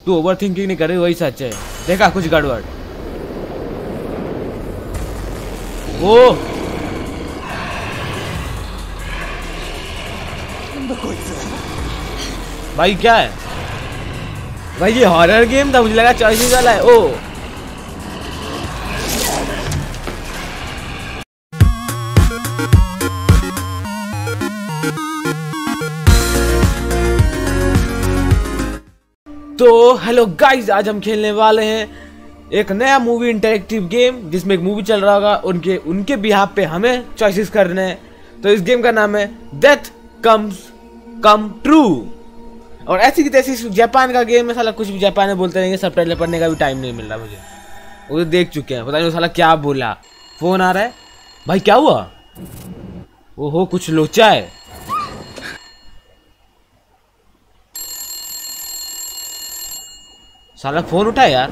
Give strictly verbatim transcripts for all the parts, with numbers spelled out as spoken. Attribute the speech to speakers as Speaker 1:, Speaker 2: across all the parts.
Speaker 1: तू over thinking नहीं कर रही, वही सच है। देखा कुछ गड़बड़? ओ भाई क्या है भाई? ये हॉरर गेम था, मुझे लगा चॉइसेस वाला है। ओ तो हेलो गाइस, आज हम खेलने वाले हैं एक नया मूवी इंटरेक्टिव गेम जिसमें एक मूवी चल रहा होगा, उनके उनके बिहाफ पे हमें चॉइसेस करने हैं। तो इस गेम का नाम है डेथ कम्स कम ट्रू। और ऐसी की तैसी जापान का गेम है, साला कुछ भी जापान में बोलते रहेंगे, सबटाइटल पढ़ने का भी टाइम नहीं मिल रहा मुझे। वो तो देख चुके हैं, पता नहीं साला क्या बोला। फोन आ रहा है भाई, क्या हुआ? वो हो कुछ लोचा है। साला फोन उठा यार।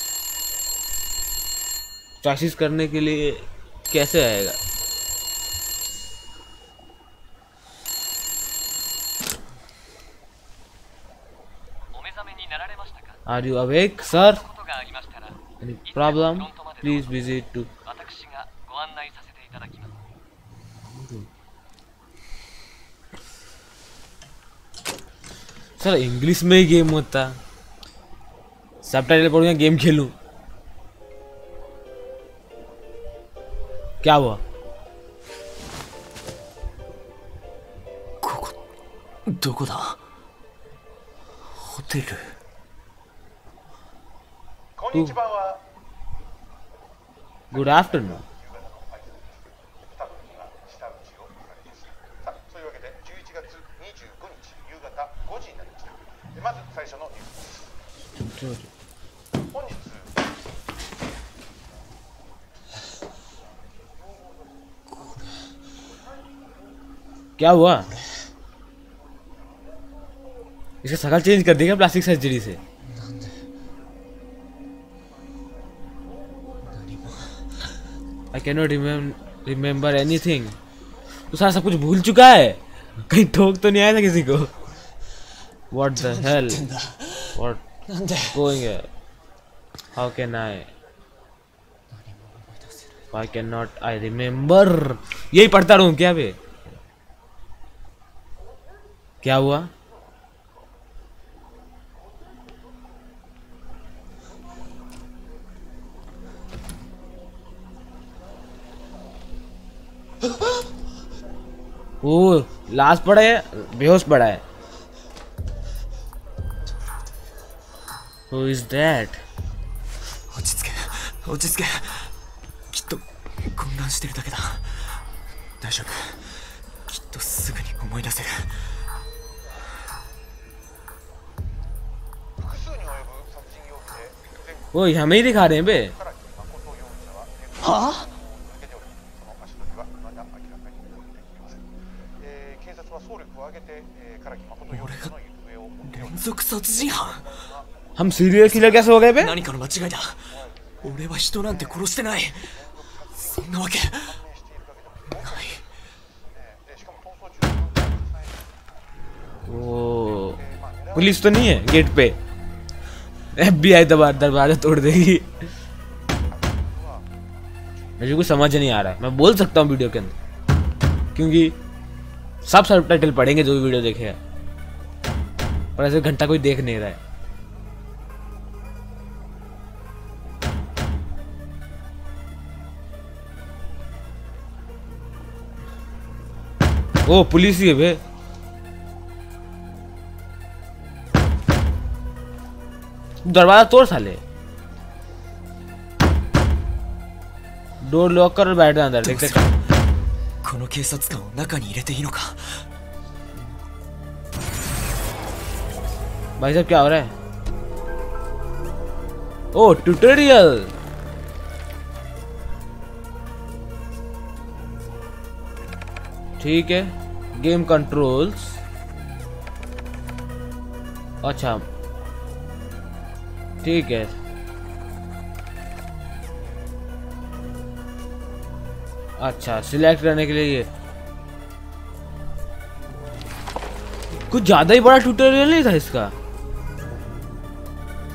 Speaker 1: चॉइसेस करने के लिए कैसे आएगा? Are you awake, sir? Any problem? Please visit to. Sir English में ही गेम होता, सबटाइटल पढ़ूंगा, गेम खेलूं। क्या हुआ?
Speaker 2: होटल।
Speaker 1: Good afternoon. क्या हुआ? इसका शकल चेंज कर देगा प्लास्टिक सर्जरी से। I cannot remember anything. तो सारा सब कुछ भूल चुका है, कहीं ठोक तो नहीं आया था किसी को? What the hell? What going here? How can I? Why cannot I remember? यही पढ़ता रहूं क्या बे? क्या हुआ? ओ लाश पड़ा है, बेहोश पड़ा है। Who is that?
Speaker 2: 落ち着け、落ち着け。きっと混乱してるだけだ。大丈夫。きっとすぐに思い出せる。
Speaker 1: वो हमें ही दिखा रहे हैं बे।
Speaker 2: हाँ? 連続殺人犯。
Speaker 1: हम सीरियल किलर कैसे हो गए बे?
Speaker 2: 何かの間違いだ。俺は人なんて殺してない。そんなわけない。
Speaker 1: वो पुलिस तो नहीं है गेट पे? एफबीआई दबा दरवाजा तोड़ देगी। मुझे कुछ समझ नहीं आ रहा है। मैं बोल सकता हूँ वीडियो के अंदर, क्योंकि सब सबटाइटल पढ़ेंगे जो भी वीडियो देखेगा, पर ऐसे घंटा कोई देख नहीं रहा है। ओ पुलिस ही है बे। दरवाजा तोड़ साले, डोर लॉक कर और बैठ जा अंदर। देखते
Speaker 2: この警察官を中に入れていいのか。
Speaker 1: भाई साहब क्या हो रहा है? Oh tutorial. ठीक है, गेम कंट्रोल्स। अच्छा ठीक है। अच्छा सिलेक्ट करने के लिए ये कुछ ज्यादा ही बड़ा ट्यूटोरियल नहीं था इसका।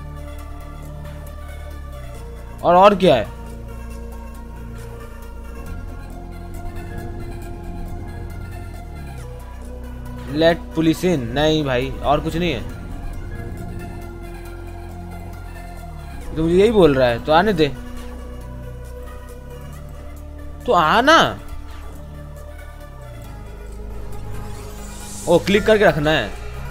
Speaker 1: और और क्या है? Let police in. नहीं भाई, और कुछ नहीं है। तो मुझे यही बोल रहा है, तो आने दे। तो आना। ओ, क्लिक करके रखना है।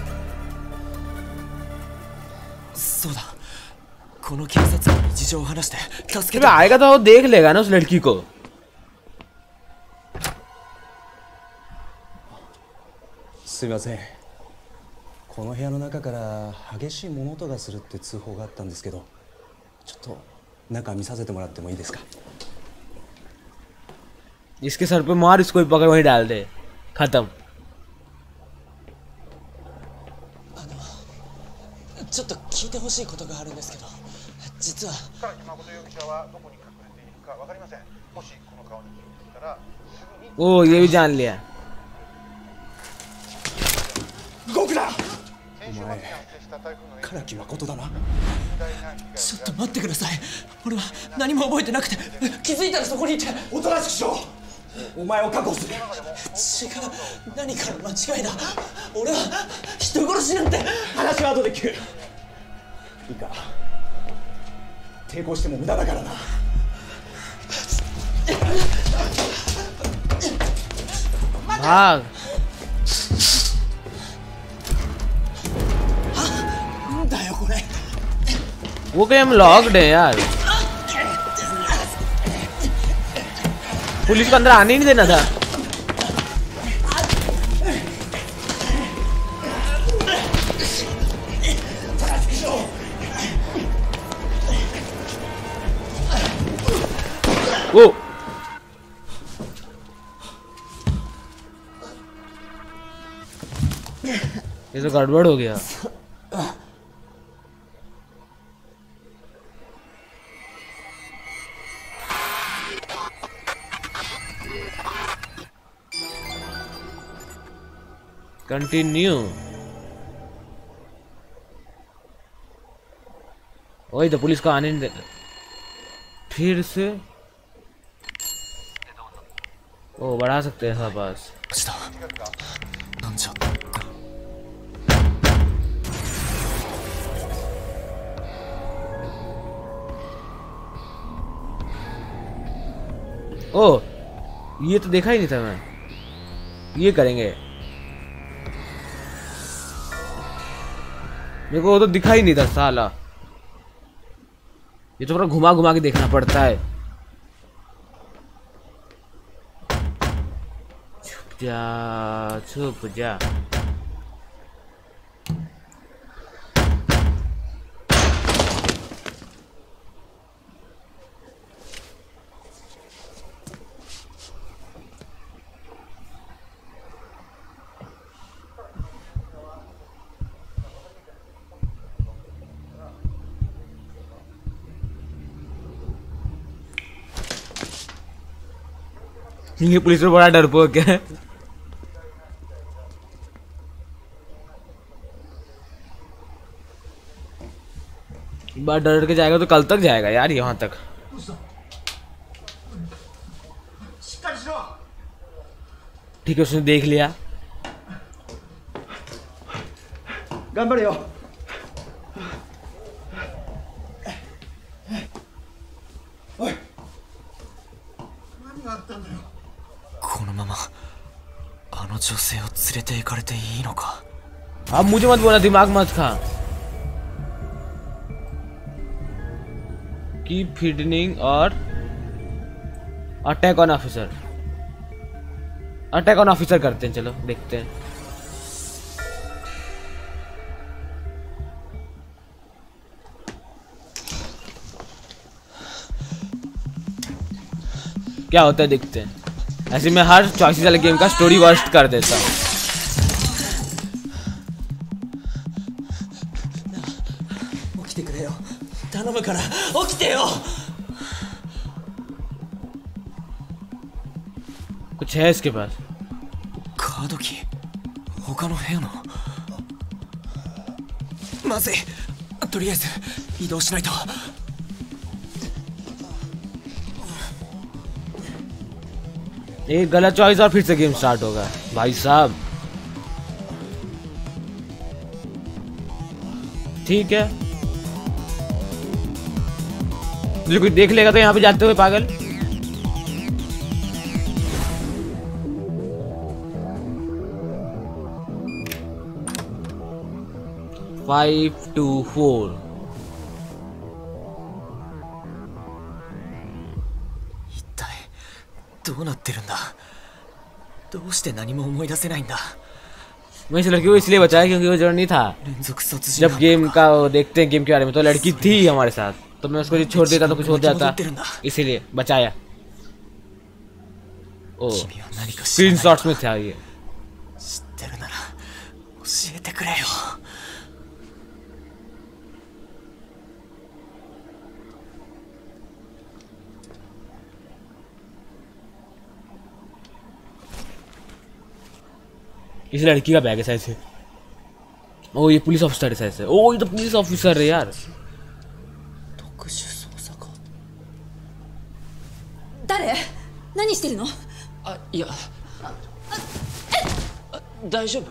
Speaker 2: そうだ、この警察官に事情を話して助けて。
Speaker 1: आएगा तो वो देख लेगा ना उस लड़की को।
Speaker 3: すいません、この部屋の中から激しい物音がするって通報があったんですけど、ちょっと中見させてもらってもいいですか。
Speaker 1: इसके सर पे मार, इसको भी पकड़ वहीं डाल दे, खत्म।
Speaker 2: ちょっと聞いてほしいことがあるんですけど、実は
Speaker 4: 誠容疑者はどこに隠れているかわかりません。もしこの顔に気づいたらすぐに。
Speaker 1: ओ, ये भी जान लिया।
Speaker 3: 動くな。
Speaker 4: 先週末に発生した台風の影響
Speaker 3: 唐木誠だな。
Speaker 2: ちょっと待ってください。俺は何も覚えてなくて、気づいたらそこにいて。
Speaker 3: おとなしくしろ。お前を確保する。
Speaker 2: 違う、何かの間違いだ。俺は人殺しなんて。
Speaker 3: 話は後で聞く。いいか、抵抗しても無駄だからな。
Speaker 1: भाग।
Speaker 2: なんだよこれ。
Speaker 1: वो गेम लॉक्ड है यार। पुलिस को अंदर आने ही नहीं देना था। वो ये तो गड़बड़ हो गया। कंटिन्यू। वही तो पुलिस को आने नहीं देता। फिर से ओ, बढ़ा सकते हैं पास।
Speaker 2: なんじゃ。
Speaker 1: ओ, ये तो देखा ही नहीं था मैं। ये करेंगे। मेरे को वो तो दिखा ही नहीं था साला। ये तो पूरा घुमा घुमा के देखना पड़ता है। छुप जा, छुप जा। ये पुलिस में बड़ा डरपोक है। बार डर के जाएगा तो कल तक जाएगा यार, यहाँ तक। ठीक है, उसने देख लिया।
Speaker 3: 頑張れよ。おい、何があったんだよ。
Speaker 2: このままあの女性を連れて行かれていいのか。
Speaker 1: अब मुझे मत बोला, दिमाग मत खा। कीप फीडनिंग और attack on officer. Attack on officer करते हैं, चलो देखते हैं। क्या होता है देखते हैं। ऐसे मैं हर चॉइसेस वाले गेम का स्टोरी वर्स्ट कर देता हूँ। कुछ है इसके पास।
Speaker 2: カードキー、他の部屋の。まずい、とりあえず移動しないと。
Speaker 1: एक गलत चॉइस और फिर से गेम स्टार्ट होगा भाई साहब। ठीक है, मुझे कोई देख लेगा तो यहाँ पे जाते हुए पागल। फाइव टू फोर
Speaker 2: どうなってるんだ。どうして何も思い出せないんだ。
Speaker 1: मैं इस लड़की को इसलिए बचाया क्योंकि वो जरूर नहीं था।
Speaker 2: 連続殺人
Speaker 1: जब गेम का वो देखते हैं गेम के बारे में तो लड़की थी हमारे साथ, तो मैं उसको छोड़ देता तो कुछ हो जाता, इसीलिए बचाया। ओ स्क्रीन शॉट्स में था ये।
Speaker 2: 知ってるなら教えてくれよ。
Speaker 1: इस लड़की का बैग है शायद से। ओ ये पुलिस ऑफिसर है शायद से। ओ ये तो पुलिस ऑफिसर है यार।
Speaker 2: 特殊捜査官。
Speaker 5: 誰？何してるの？
Speaker 2: あ、いや。あ、大丈夫？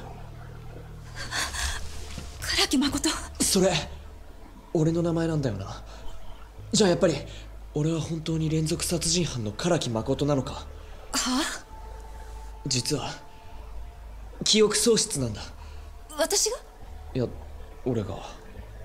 Speaker 5: 唐木誠。
Speaker 2: それ俺の名前なんだよな。じゃあやっぱり俺は本当に連続殺人犯の唐木誠なのか？はあ？実は。 記憶喪失なんだ。
Speaker 5: 私が？
Speaker 2: いや、俺が。
Speaker 5: こ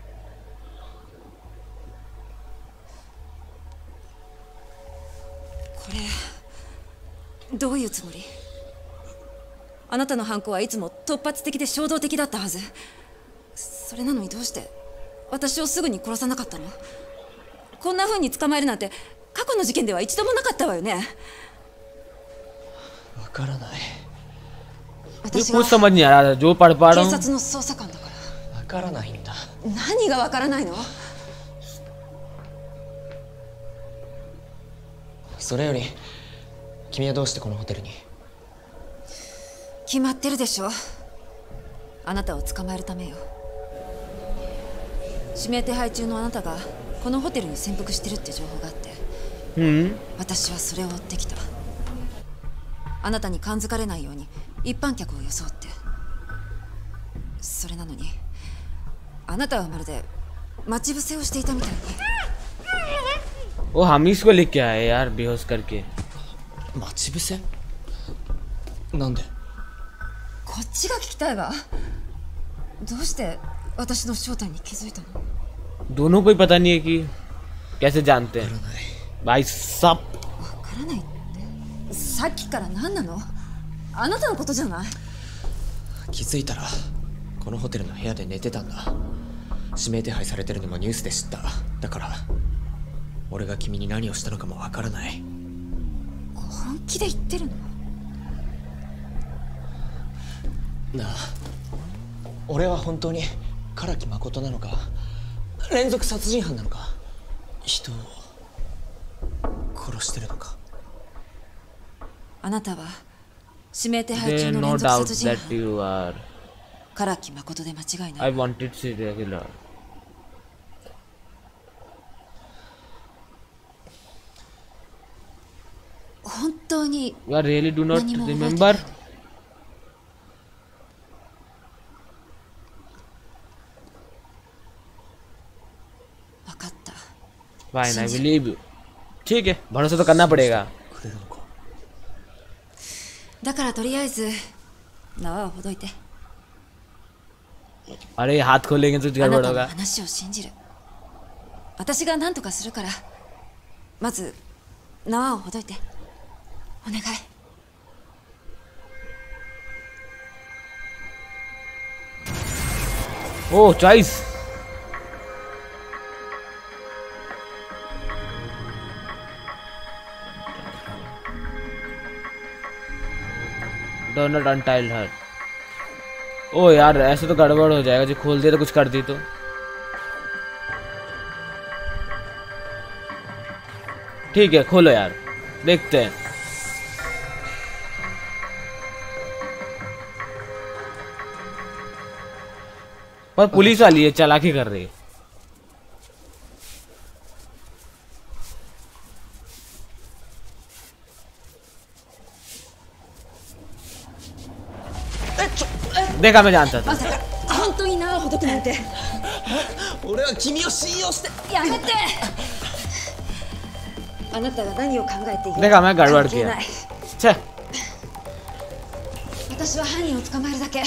Speaker 5: れどういうつもり？あなたの犯行はいつも突発的で衝動的だったはず。それなのにどうして私をすぐに殺さなかったの？こんな風に捕まえるなんて過去の事件では一度もなかったわよね。
Speaker 2: わからない。
Speaker 1: कुछ समझ नहीं आ रहा जो पढ़ पा रहा हूँ।
Speaker 5: 警察の捜査官だから。
Speaker 2: わからないんだ。
Speaker 5: 何がわからないの？
Speaker 2: それより君はどうしてこのホテルに？
Speaker 5: 決まってるでしょ。あなたを捕まえるためよ。指名手配中のあなたがこのホテルに潜伏してるって情報があって、うん、私はそれを追ってきた。あなたに感づかれないように 一般客を装って。それなのにあなたはまるで待ち伏せをしていたみたいに。
Speaker 1: वो हम ही इसको लेके आए यार बेहोश करके।
Speaker 2: 待ち伏せ？なんで？
Speaker 5: こっちが聞きたいわ。どうして私の正体に気づいたの？
Speaker 1: दोनों को ही पता नहीं है कि कैसे जानते हैं भाई सब।
Speaker 5: わからないって。さっきから何なの？ あなたのことじゃない？
Speaker 2: 気づいたらこのホテルの部屋で寝てたんだ。指名手配されてるのもニュースで知った。だから俺が君に何をしたのかもわからない。
Speaker 5: 本気で言ってるの？
Speaker 2: なあ、俺は本当に唐木誠なのか、連続殺人犯なのか、人を殺してるのか。
Speaker 5: あなたは 指名手配中の連続殺人犯唐木誠で間違いない。
Speaker 1: I wanted serial killer。
Speaker 5: 本当に
Speaker 1: You really do not remember?
Speaker 5: 分かった。
Speaker 1: Fine, I believe you。 ठीक है, भरोसा तो करना पड़ेगा।
Speaker 5: だからとりあえず縄をほどいて。
Speaker 1: अरे हाथ खोलेंगे तो गड़बड़ होगा।
Speaker 5: 話を信じる。私が何とかするから、まず縄をほどいて。お願い。
Speaker 1: おー、チョイス。Do not untie her। ओ यार ऐसे तो गड़बड़ हो जाएगा, जो खोल दिया तो कुछ कर दी तो। ठीक है खोलो यार, देखते हैं। पर पुलिस वाली है, चालाकी कर रही है। देखा मैं जानता था
Speaker 5: まさか本当に縄をほどくなんて。
Speaker 2: 俺は君を信用して。
Speaker 5: やめて。あなたが何を考えている
Speaker 1: देखा मैं गड़बड़
Speaker 5: 関係
Speaker 1: किया
Speaker 5: ない。
Speaker 1: छे
Speaker 5: 私は犯人を捕まえるだけ。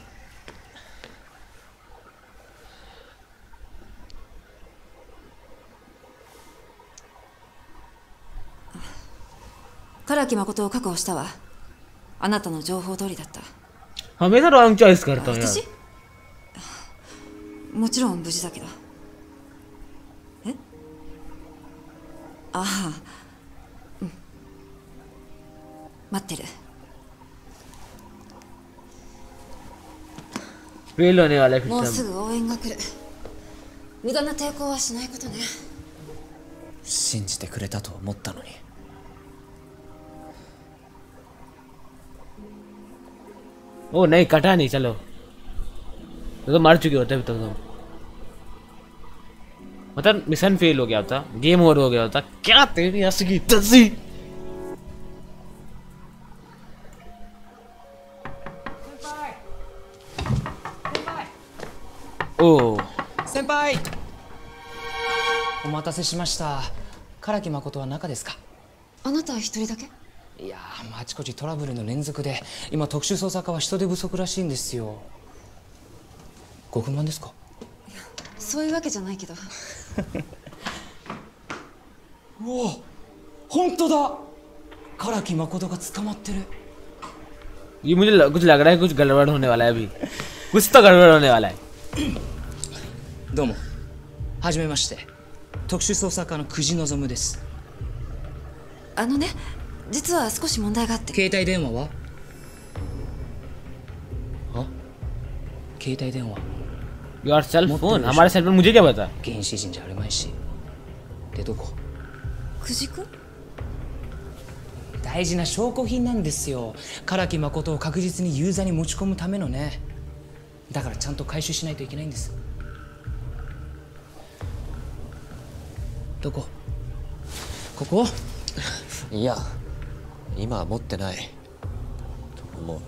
Speaker 5: 唐木誠を確保したわ。あなたの情報通りだった。
Speaker 1: हमेशा रॉन्ग चॉइस करता हूँ यार
Speaker 5: 私もちろん無事だけど。えああ、うん、待ってる。
Speaker 1: फेल होने वाला है
Speaker 5: もう
Speaker 1: फिर
Speaker 5: すぐ応援が来る。無駄な抵抗はしないことね。
Speaker 2: 信じてくれたと思ったのに。
Speaker 1: ओ नहीं कटा नहीं चलो तो, तो मर चुके होते अभी तक तो मतलब मिशन फेल हो गया होता गेम ओवर हो गया होता क्या तेरी हंसी की तसी ओ
Speaker 2: 先輩お待たせしました。唐木誠は中ですか？
Speaker 5: あなたは一人だけ？
Speaker 2: いやー、あちこちトラブルの連続で今特殊捜査課は人手不足らしいんですよ。ご不満ですか？
Speaker 5: そういうわけじゃないけど。
Speaker 2: うわ、本当だ。唐木誠が捕まってる。
Speaker 1: ये मुझे लग, कुछ लग रहा है कुछ गड़बड़ होने वाला है अभी कुछ तो गड़बड़ होने वाला है
Speaker 2: どうも、はじめまして。特殊捜査課の久慈望です。
Speaker 5: あのね、実は少し問題があって。
Speaker 2: 携帯電話は？あ？携帯電話。
Speaker 1: Your cell phone हमारे सेल फोन मुझे क्या पता
Speaker 2: 原始人じゃあるまいし。でどこ？
Speaker 5: 久慈君？
Speaker 2: 大事な証拠品なんですよ。唐木誠を確実にユーザーに持ち込むためのね。だからちゃんと回収しないといけないんです。どこ？ここ？いや、今は持ってないと思う。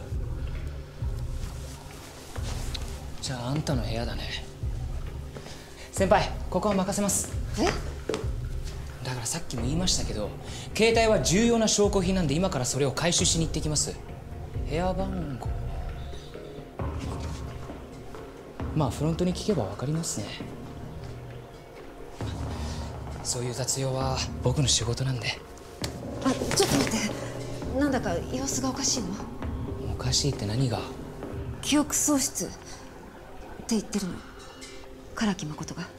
Speaker 2: じゃああんたの部屋だね。先輩、ここは任せます。
Speaker 5: え？
Speaker 2: だからさっきも言いましたけど、携帯は重要な証拠品なんで今からそれを回収しに行ってきます。部屋番号、まあフロントに聞けば分かりますね。そういう雑用は僕の仕事なんで。
Speaker 5: あ、ちょっと待って。なんだか様子がおかしいの？
Speaker 2: おかしいって何が？
Speaker 5: 記憶喪失って言ってるの、唐木誠が。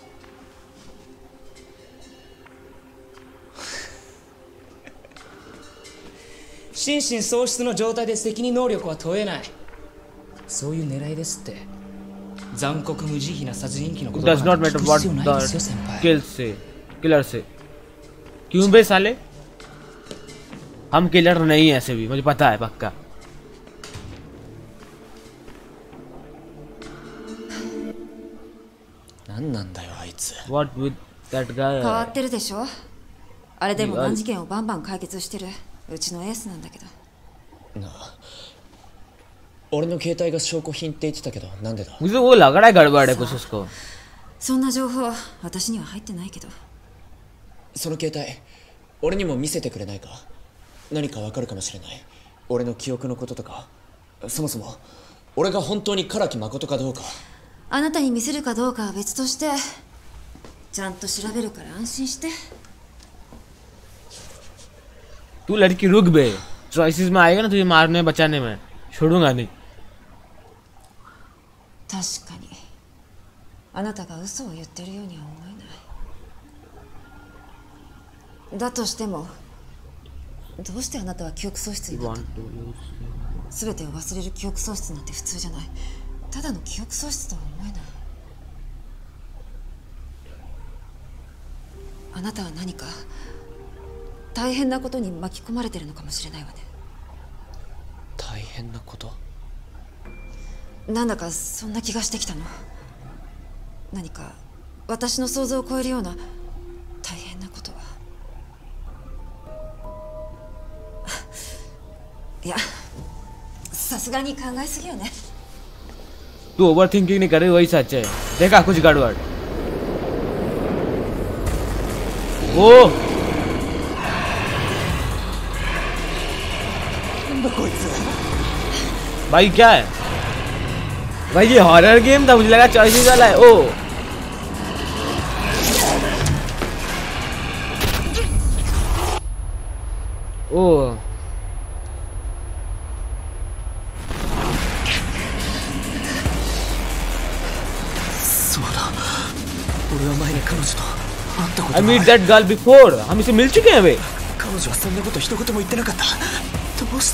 Speaker 2: 心神喪失の状態で責任能力は問えない。そういう狙いですって。残酷無慈悲な殺人鬼のことだから聞く必要ないですよ、先輩。
Speaker 1: किल से किलर से क्यों बे साले हम किलर नहीं है ऐसे भी मुझे पता है पक्का What with that guy
Speaker 5: 変わってるでしょ。あれでも難事件をバンバン解決してるうちのエースなんだけど。
Speaker 2: なあ、俺の携帯が証拠品って言ってたけど、なんでだ？
Speaker 1: मुझे वो लग रहा है गड़बड़ है कुछ उसको
Speaker 5: そんな情報私には入ってないけど。
Speaker 2: その携帯俺にも見せてくれないか？何かわかるかもしれない。俺の記憶のこととか、そもそも俺が本当に唐木誠かどうか。
Speaker 5: あなたに見せるかどうかは別として、ちゃんと調べるから安心して。
Speaker 1: तू लड़की रुक बे चॉइसेस में आएगा ना तुझे मारने बचाने में छोड़ूंगा नहीं
Speaker 5: 確かにあなたが嘘を言ってるようには思えない。だとしてもどうしてあなたは記憶喪失になったの？全てを忘れる記憶喪失なんて普通じゃない。ただの記憶喪失とは思えない。あなたは何か大変なことに巻き込まれてるのかもしれないわね。
Speaker 2: 大変なこと？
Speaker 5: なんだかそんな気がしてきたの。何か私の想像を超えるような大変なことが。いや、さすがに考えすぎよね。
Speaker 1: तू ओवर थिंकिंग नहीं कर रही, वही सच है। देखा कुछ गड़बड़। ओ भाई क्या है भाई, ये हॉरर गेम था, मुझे लगा चॉइसेस वाला है। ओ ओ I meet that girl before. हम इसे मिल चुके हैं वे।
Speaker 2: 彼女はそんなこと一言も言ってなかった。どうして？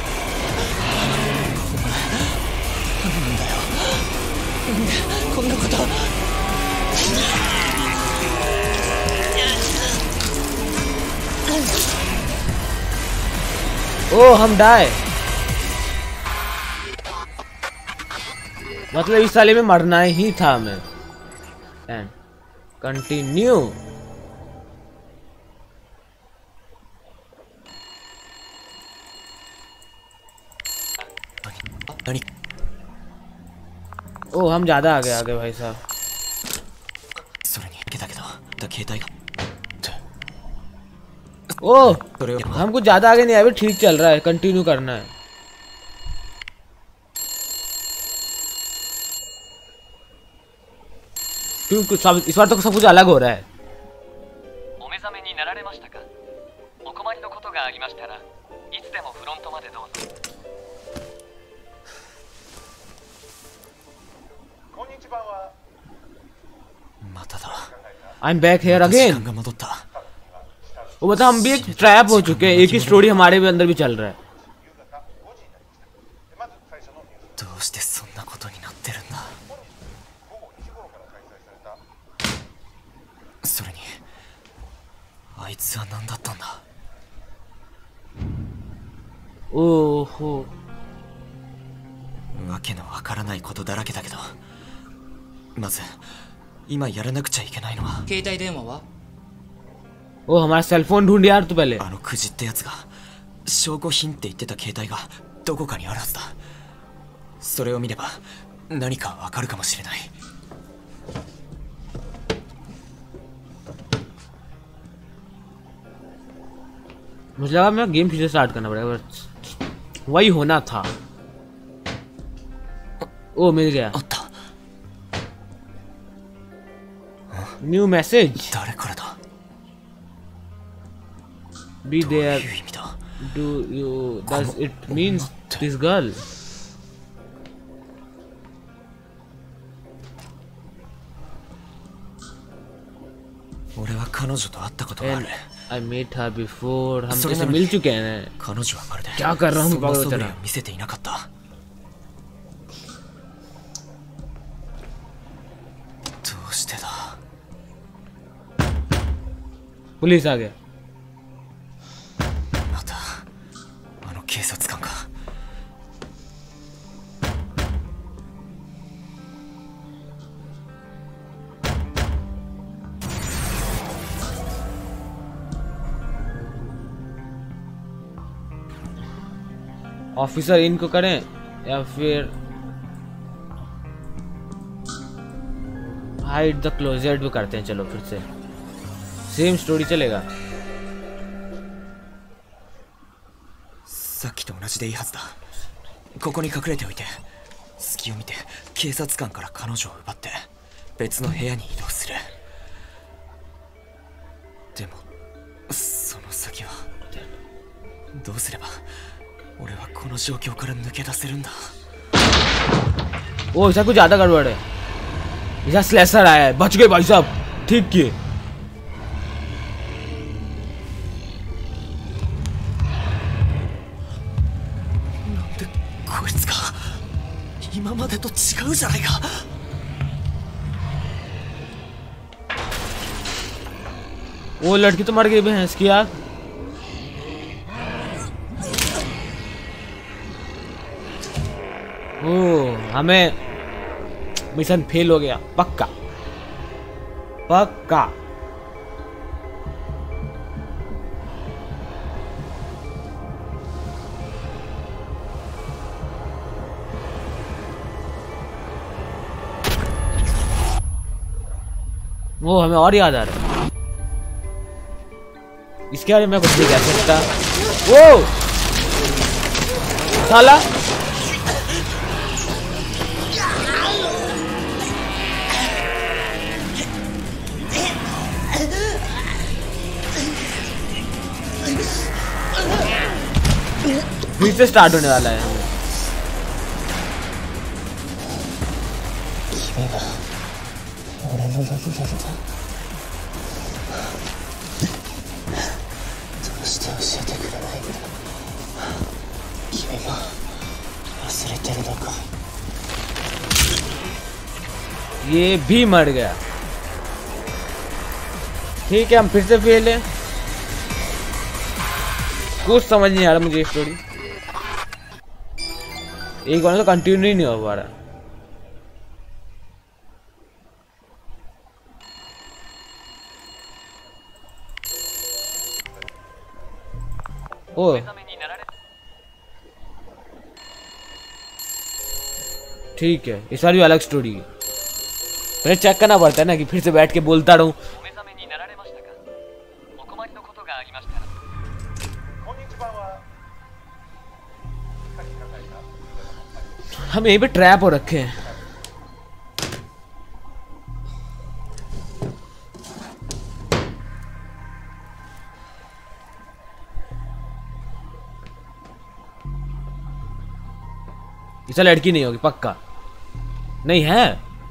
Speaker 2: 何なんだよ。なんでこんなこと。
Speaker 1: ओ हम डाए, मतलब इस साले में मरना ही था हमें। And continue. ओ हम ज्यादा आगे आगे भाई साहब। ओ हम कुछ ज्यादा आगे नहीं आए, ठीक चल रहा है, कंटिन्यू करना है। क्योंकि सब इस बार तो सब कुछ अलग हो रहा है। I'm back here again। वो बता, हम भी एक ट्रैप हो चुके हैं, एक ही स्टोरी हमारे भी अंदर भी चल रहा है। ओहो
Speaker 2: わけのわからないことだらけだけど、まず今やらなくちゃいけないのは携帯電話は
Speaker 1: ओ हमारा सेल फोन ढूंढ यार तू पहले।
Speaker 2: あのクジってやつが証拠品って言ってた携帯がどこかにあるはずだ。それを見れば何かわかるかもしれない。
Speaker 1: मुझे लगा मैं गेम फिर से स्टार्ट करना पड़ेगा, वही होना था। ओ मिल गया, new message. Be there. Do you? Does it mean this girl? And I met her before. हम तो इसे मिल चुके हैं। क्या कर रहा हूँ पागल तरह? पुलिस आ गया। ऑफिसर इनको करें या फिर हाइड द क्लोजेट भी करते हैं। चलो फिर से सेम स्टोरी चलेगा।
Speaker 2: さっきと同じでいいはずだ。ここに隠れておいて、隙を見て警察官から彼女を奪って別の部屋に移動する。でもその先はどうすれば俺はこの状況から抜け出せるんだ。
Speaker 1: ओ ऐसा कुछ ज्यादा गड़बड़ है। ऐसा स्लेशर आया है, बच गए भाई साहब, ठीक किए। वो लड़की तो मर गई भैंस की यार। ओ हमें मिशन फेल हो गया पक्का पक्का। वो हमें और याद आ रहा है। इसके बारे में कुछ नहीं कह सकता। वो साला फिर से स्टार्ट होने वाला है। ये भी मर गया। ठीक है, हम फिर से फेल है। कुछ समझ नहीं आ रहा मुझे स्टोरी। एक बार तो कंटिन्यू ही नहीं हो पा रहा। ओ ठीक है, इस बार भी अलग स्टोरी है। मुझे चेक करना पड़ता है ना कि फिर से बैठ के बोलता रहूं। हम यहीं पे ट्रैप हो रखे हैं। इसे लड़की नहीं होगी पक्का। नहीं है,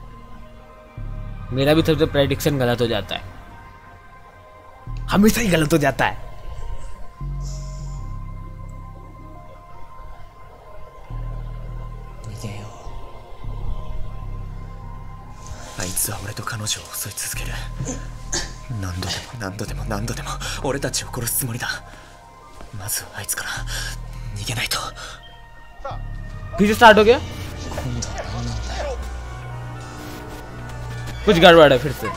Speaker 1: मेरा भी सबसे प्रेडिक्शन गलत हो जाता है, हमेशा ही गलत हो जाता है।
Speaker 2: あいつは俺と彼女を襲い続ける。何度でも何度でも何度でも俺たちを殺すつもりだ。まずはあいつから逃げないと。
Speaker 1: फिर से स्टार्ट हो गया। कुछ गड़बड़ है फिर से।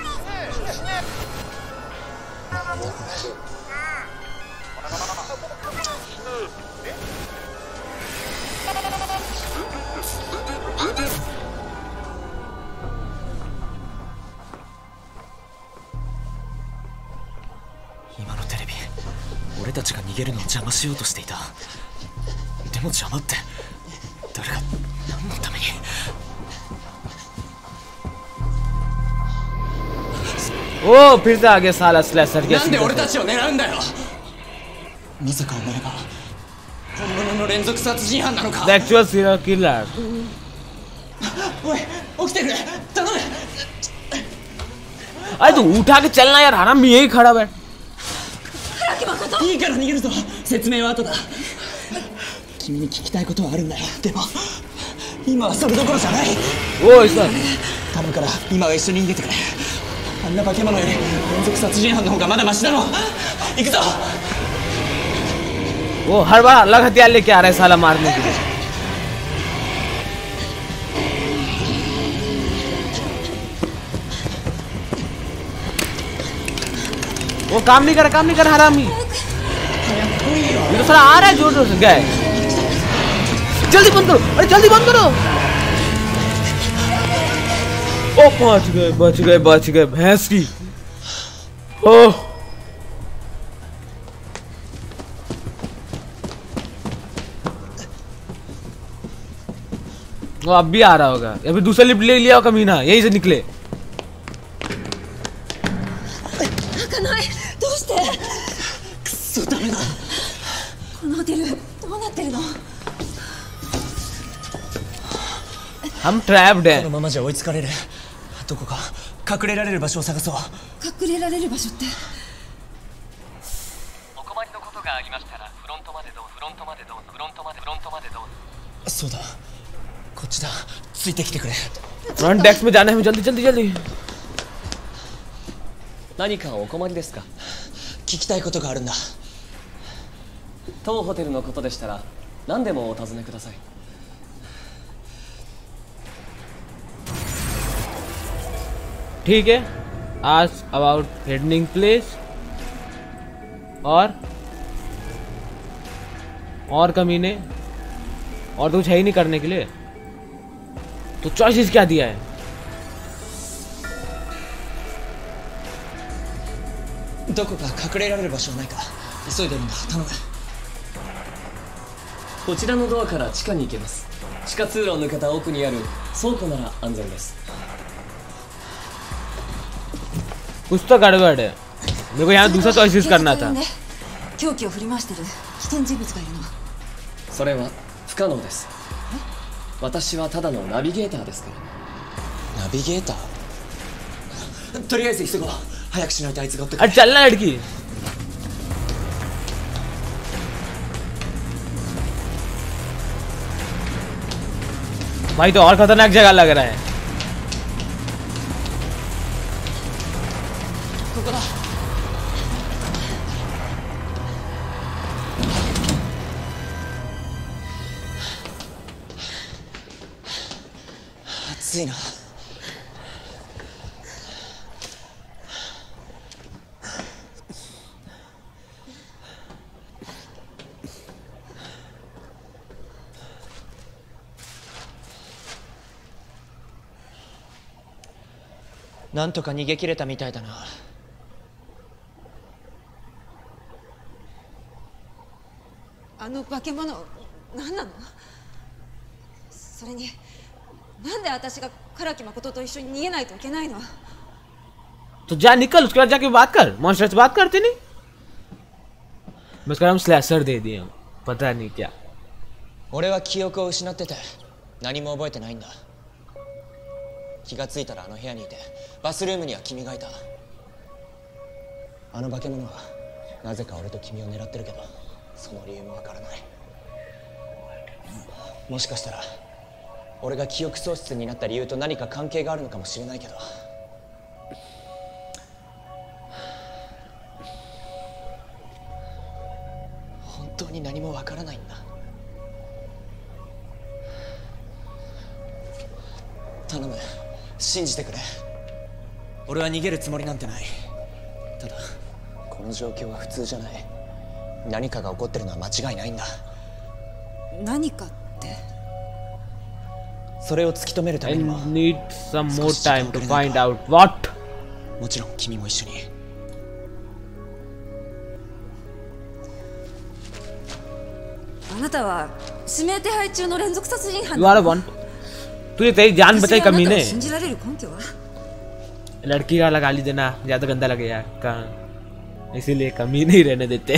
Speaker 2: 今のテレビ、俺たちが逃げるのを邪魔しようとしていた。でも邪魔って誰が何のために。
Speaker 1: おお、फिर से आ गया साला स्लैशर के।
Speaker 2: なんで俺たちを狙うんだよ。まさかお前が本物の連続殺人犯なのか。
Speaker 1: The actual serial killer。
Speaker 2: おい、起きてくれ、頼む。
Speaker 1: अरे तू उठा के चलना यार, हराम यही खड़ा है।
Speaker 2: いいから逃げるぞ。説明は後だ。君に聞きたいことはあるんだよ。でも今はそれどころじゃない。
Speaker 1: おい、さ
Speaker 2: 頼むから今は一緒に逃げてくれ。あんな化け物より連続殺人犯の方がまだマシだろ。行くぞ。
Speaker 1: वो हर बार अलग हथियार लेके आ रहा है साला मारने के लिए। वो काम नहीं कर काम नहीं कर हरामी। ये तो साला आ रहा है जोर जोर से। गए, जल्दी बंद करो, अरे जल्दी बंद करो। ओ पहुंच गए, बच गए बच गए भैंस की। ओह वो अब भी आ रहा होगा, या फिर दूसरा लिफ्ट ले लिया कमीना, यहीं से निकले। हम ट्रैप्ड हैं।
Speaker 2: このままじゃ追いつかれる。どこか隠れられる場所を探そう。
Speaker 5: 隠れられる場所って。
Speaker 6: お困りのことがありましたらフロントまでどうぞ、フロントまでどうぞ、フロントまでフロントまでどうぞ。
Speaker 2: そうだ、こっちだ。ついてきてくれ。
Speaker 1: फ्रंट डेस्क में जाना है, जल्दी जल्दी जल्दी।
Speaker 6: 何かお困りですか。
Speaker 2: 聞きたいことがあるんだ。
Speaker 6: 当ホテルのことでしたら何でもお尋ねください。
Speaker 1: ठीक है, ask about hiding place और और कमीने और तो कुछ है ही नहीं करने के लिए। तो चॉइसेस क्या दिया है?
Speaker 2: どこか隠れられる場所はないか。急いでるんだ。頼む。
Speaker 7: こちらのドアから地下に行けます。地下通路を抜けた奥にある倉庫なら安全です。
Speaker 1: कुछ तो गड़बड़ है। मेरे को यहाँ दूसरा चॉइस करना था।
Speaker 5: 凶器を振り回してる危険人物がいるの。
Speaker 7: それは不可能です。私はただのナビゲーターですから。
Speaker 2: ナビゲーター。とりあえず急ごう。早くしないとあいつが追ってくる。
Speaker 1: अरे चलना लड़की। भाई तो और खतरनाक जगह लग रहा है।
Speaker 2: ここだ。暑いな。なんとか逃げ切れたみたいだな。
Speaker 5: あの化け物何なの？それになんで私が唐木誠と一緒に逃げないといけないの？
Speaker 1: तो जा निकल, उसके बाद जाके बात कर। मॉन्स्टर से बात करते नहीं। बस कर हम स्लैशर दे दिए हम, पता नहीं क्या।
Speaker 2: 俺は記憶を失ってて何も覚えてないんだ。気がついたらあの部屋にいて、バスルームには君がいた。あの化け物はなぜか俺と君を狙ってるけど、その理由もわからない。もしかしたら俺が記憶喪失になった理由と何か関係があるのかもしれないけど、本当に何もわからないんだ。頼む、信じてくれ。俺は逃げるつもりなんてない。ただこの状況は普通じゃない。何かが起こってるのは間違いないんだ。
Speaker 5: 何かって？
Speaker 2: それを突き止めるため
Speaker 1: I
Speaker 2: にも
Speaker 1: need some more time to find out what.
Speaker 2: もちろん君も一緒に。
Speaker 5: あなたは指名手配中の連続殺人犯
Speaker 1: You are one. तुझे तेरी जान बचाई कमी ने।
Speaker 5: 信じられる根拠は？
Speaker 1: लड़की का गाली देना ज्यादा गंदा लगेगा कहाँ, इसीलिए कमी नहीं रहने देते।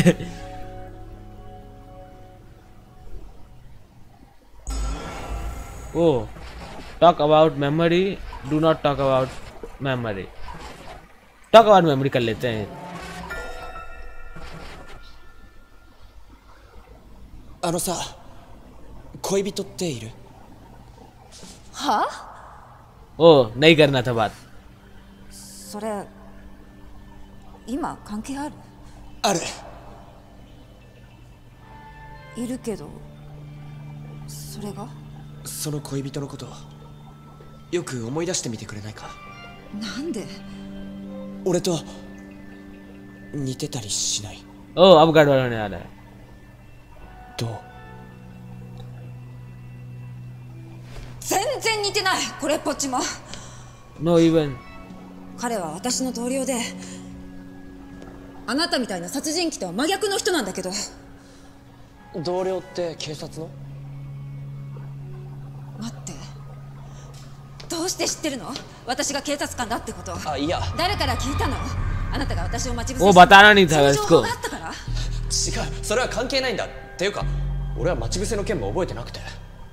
Speaker 1: Oh talk about memory, do not talk about memory. Talk about memory कर लेते हैं।
Speaker 2: あのさ、恋人っている？
Speaker 5: は？
Speaker 1: ओ नहीं करना था बात।
Speaker 5: それ今関係ある？
Speaker 2: ある。
Speaker 5: いるけどそれが？
Speaker 2: その恋人のことよく思い出してみてくれないか？
Speaker 5: なんで？
Speaker 2: 俺と似てたりしない？
Speaker 1: ओ अब गड़बड़ होने वाला है।
Speaker 2: どう？
Speaker 5: 全然似てない。これっぽっちも。
Speaker 1: No even。
Speaker 5: 彼は私の同僚で、あなたみたいな殺人鬼とは真逆の人なんだけど。
Speaker 2: 同僚って警察の？
Speaker 5: 待って、どうして知ってるの？私が警察官だってこと。
Speaker 2: あ、いや、
Speaker 5: 誰から聞いたの？あなたが私を待ち伏せ
Speaker 1: वो
Speaker 5: した
Speaker 1: बताना नहीं था
Speaker 5: その
Speaker 1: इसको।
Speaker 5: 情報があったから？
Speaker 2: 違う、それは関係ないんだ。っていうか俺は待ち伏せの件も覚えてなくて、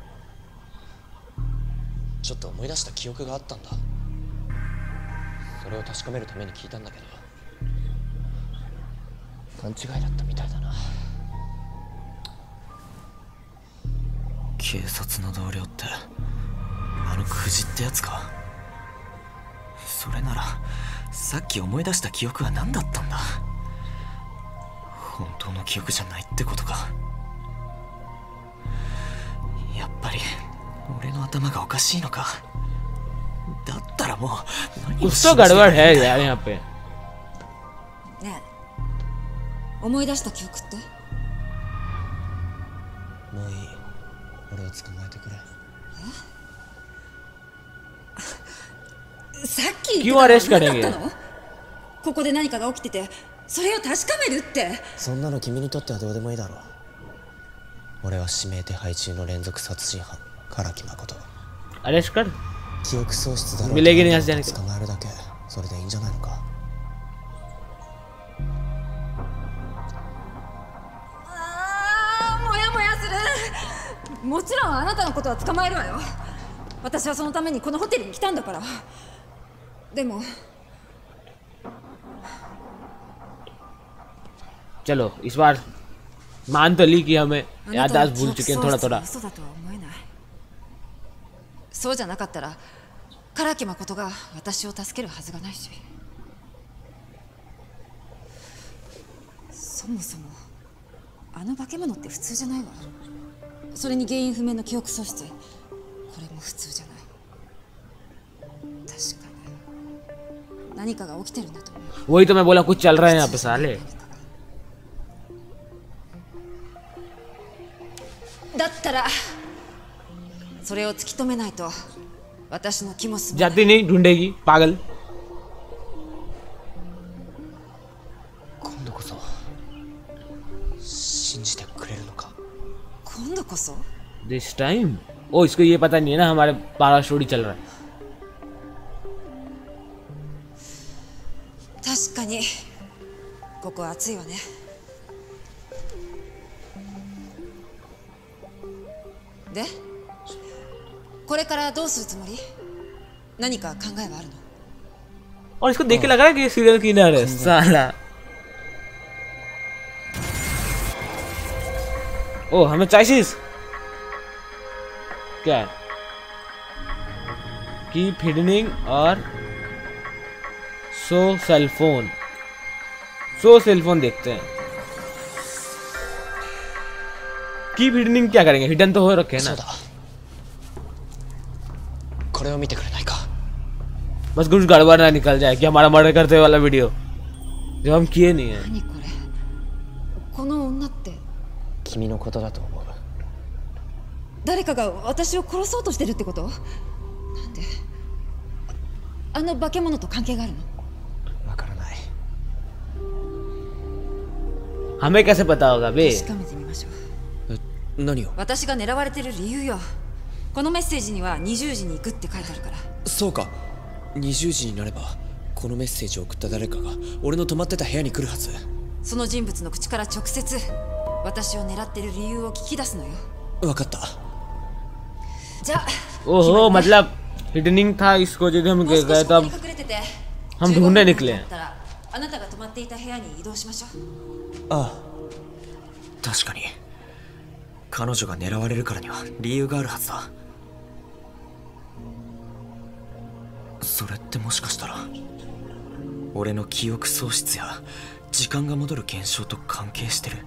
Speaker 2: ちょっと思い出した記憶があったんだ。それを確かめるために聞いたんだけど、勘違いだったみたいだな。警察の同僚ってあのクジってやつか？それならさっき思い出した記憶は何だったんだ？本当の記憶じゃないってことか。やっぱり俺の頭がおかしいのか。だったらもう何を
Speaker 1: कुछ तो गड़बड़ है यार यहाँ पे।
Speaker 5: ねえ、思い出した記憶って？
Speaker 2: もういい、俺を捕まえてくれ。
Speaker 5: さっき言って
Speaker 1: क्यों
Speaker 5: た
Speaker 1: अरेस्ट
Speaker 5: のは
Speaker 1: करेंगे?
Speaker 5: 何だったの？ここで何かが起きててそれを確かめるって。
Speaker 2: そんなの君にとってはどうでもいいだろう。俺は指名手配中の連続殺人犯唐木誠。
Speaker 1: अरेस्ट कर
Speaker 2: 記憶喪失だろう。
Speaker 1: मिलेगी नहीं यहाँ से जाने के।
Speaker 2: 捕まえるだけ、それでいいんじゃないのか。
Speaker 5: あー、モヤモヤする。もちろんあなたのことは捕まえるわよ。私はそのためにこのホテルに来たんだから。でも
Speaker 1: चलो इस बार मान तो ली कि हमें याददाश्त भूल चुके हैं थोड़ा थोड़ा।
Speaker 5: そうじゃなかったら唐木誠が私を助けるはずがないし、そもそもあの化け物って普通じゃないわ。それに原因不明の記憶喪失、これも普通じゃない。確かに何かが起きてるんだと思う。
Speaker 1: वही तो मैं बोला कुछ चल रहा है यहाँ पे साले।
Speaker 5: だったらそれを突き止めないと私の気も済む。
Speaker 1: जाती नहीं ढूंढेगी पागल।
Speaker 2: 今度こそ信じてくれるのか。
Speaker 5: 今度こそ
Speaker 1: This time ओ इसको ये पता नहीं है ना हमारे पारा स्टोरी चल रहा है।
Speaker 5: 確かにここ暑いわね。でこれからどうするつもり？何か考えはあるの？
Speaker 1: और इसको देख के लग रहा है कि ये सीरियल किलर है साला। ओ हमें चॉइसेस क्या है? कीप हिडनिंग और show cell phone. Show cell phone देखते हैं। कीप हिडनिंग क्या करेंगे? हिडन तो हो रखे हैं ना।
Speaker 2: これを見てくれないか。
Speaker 1: बस कुछ गड़बड़ ना निकल जाए कि हमारा मर्डर करते वाला वीडियो जो हम किए नहीं है।
Speaker 5: 何これ？この女って。
Speaker 2: 君のことだと思う。
Speaker 5: 誰かが私を殺そうとしてるってこと？なんで？あの化け物と関係があるの？
Speaker 2: わからない。
Speaker 1: हमें कैसे पता होगा बे?
Speaker 5: 確かめてみましょう。
Speaker 2: え、何を？
Speaker 5: 私が狙われてる理由よ。このメッセージにはにじゅうじに行くって書いてあるから。
Speaker 2: そうか。にじゅうじになればこのメッセージを送った誰かが俺の泊まってた部屋に来るはず。
Speaker 5: その人物の口から直接私を狙ってる理由を聞き出すのよ。
Speaker 2: わかった。
Speaker 5: じゃあ
Speaker 1: ओहो मतलब हिडनिंग था इसको जो हम गए गए तब हम ढूंढने निकले।
Speaker 5: あなたが泊まっていた部屋に移動しましょう。
Speaker 2: ああ、確かに彼女が狙われるからには理由があるはずだ。それってもしかしたら俺の記憶喪失や時間が戻る現象と関係してる。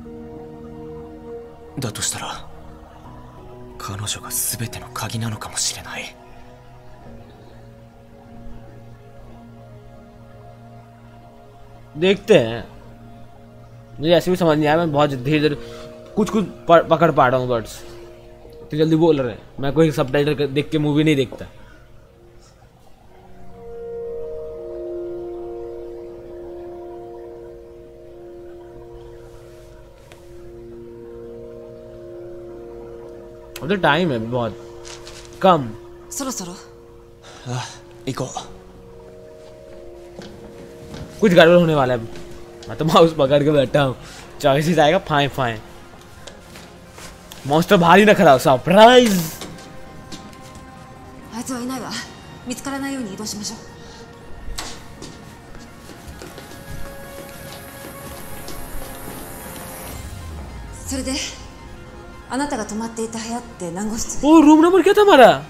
Speaker 2: だとしたら彼女が全ての鍵なのかもしれない。
Speaker 1: देखते हैं। मुझे ऐसे भी समझ नहीं आया। मैं बहुत धीरे धीरे कुछ कुछ पकड़ पा रहा हूँ वर्ड्स। इतनी जल्दी बोल रहे हैं। मैं कोई सबटाइटल देख के मूवी नहीं देखता। अब तो टाइम है बहुत कम।
Speaker 5: そろそろ。
Speaker 2: あ、行こう。
Speaker 1: कुछ गड़बड़ होने वाला है। मैं तो माउस पकड़ के बैठा हूँ। चॉइसेस आएगा फाइन फाइन। मॉन्स्टर भारी ना खड़ा हो। सरप्राइज।
Speaker 5: あいつはいないわ。見つからないように移動しましょう。それであなたが泊まっていた部屋って何号室？
Speaker 1: ओ रूम नंबर क्या था हमारा?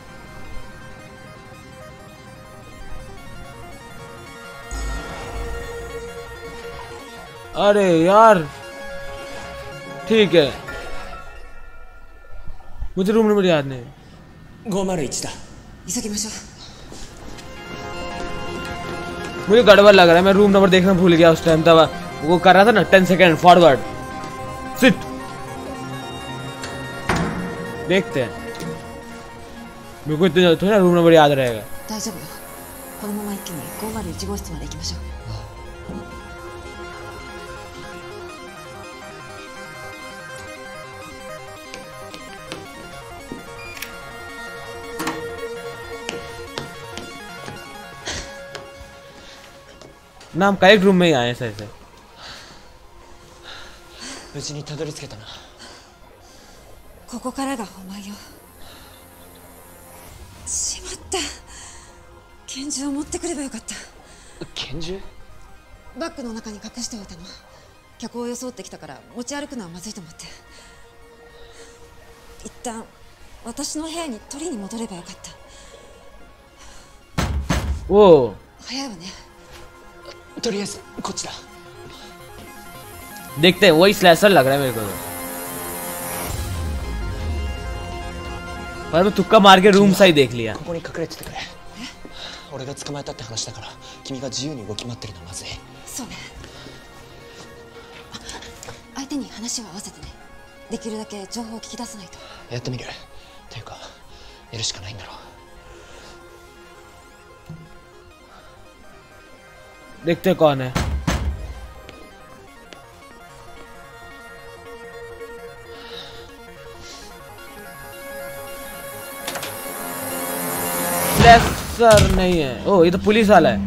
Speaker 1: अरे यार ठीक है मुझे रूम नंबर याद नहीं।
Speaker 2: ごまるいちだ。
Speaker 5: 急ぎましょう。
Speaker 1: मुझे गड़बड़ लग रहा है। मैं रूम नंबर देखना भूल गया उस टाइम। तब वो कर रहा था ना टेन सेकेंड फॉरवर्ड। सिट देखते हैं। मेरे को इतने थोड़ा रूम नंबर याद रहेगा।
Speaker 5: 大丈夫よ。このまま一気にごまるいち号室まで行きましょう。
Speaker 1: ना हम करेक्ट रूम में ही आए हैं सही से।
Speaker 2: 無事にたどり着けたな。
Speaker 5: ここからがお前よ。しまった。拳銃を持ってくればよかった。
Speaker 2: 拳銃？
Speaker 5: バッグの中に隠しておいたの。客を装ってきたから持ち歩くのはまずいと思って。一旦私の部屋に取りに戻ればよかった。
Speaker 1: おお、
Speaker 5: 早いわね。
Speaker 2: とりあえずこっちだ。
Speaker 1: देखते हैं, वही स्लैशर लग रहा है मेरे को तो। पर मैं तुक्का मार के रूम सा ही देख लिया।
Speaker 2: ここに隠れててくれ。俺が捕まえたって話だから君が自由に動き回ってるのはまずい。
Speaker 5: そうね。あ、相手に話を合わせてね。できるだけ情報を聞き出さないと。
Speaker 2: やってみる。ていうかやるしかないんだろう。
Speaker 1: देखते हैं कौन है। स्लैशर नहीं है। ओ, ये तो पुलिस वाला है।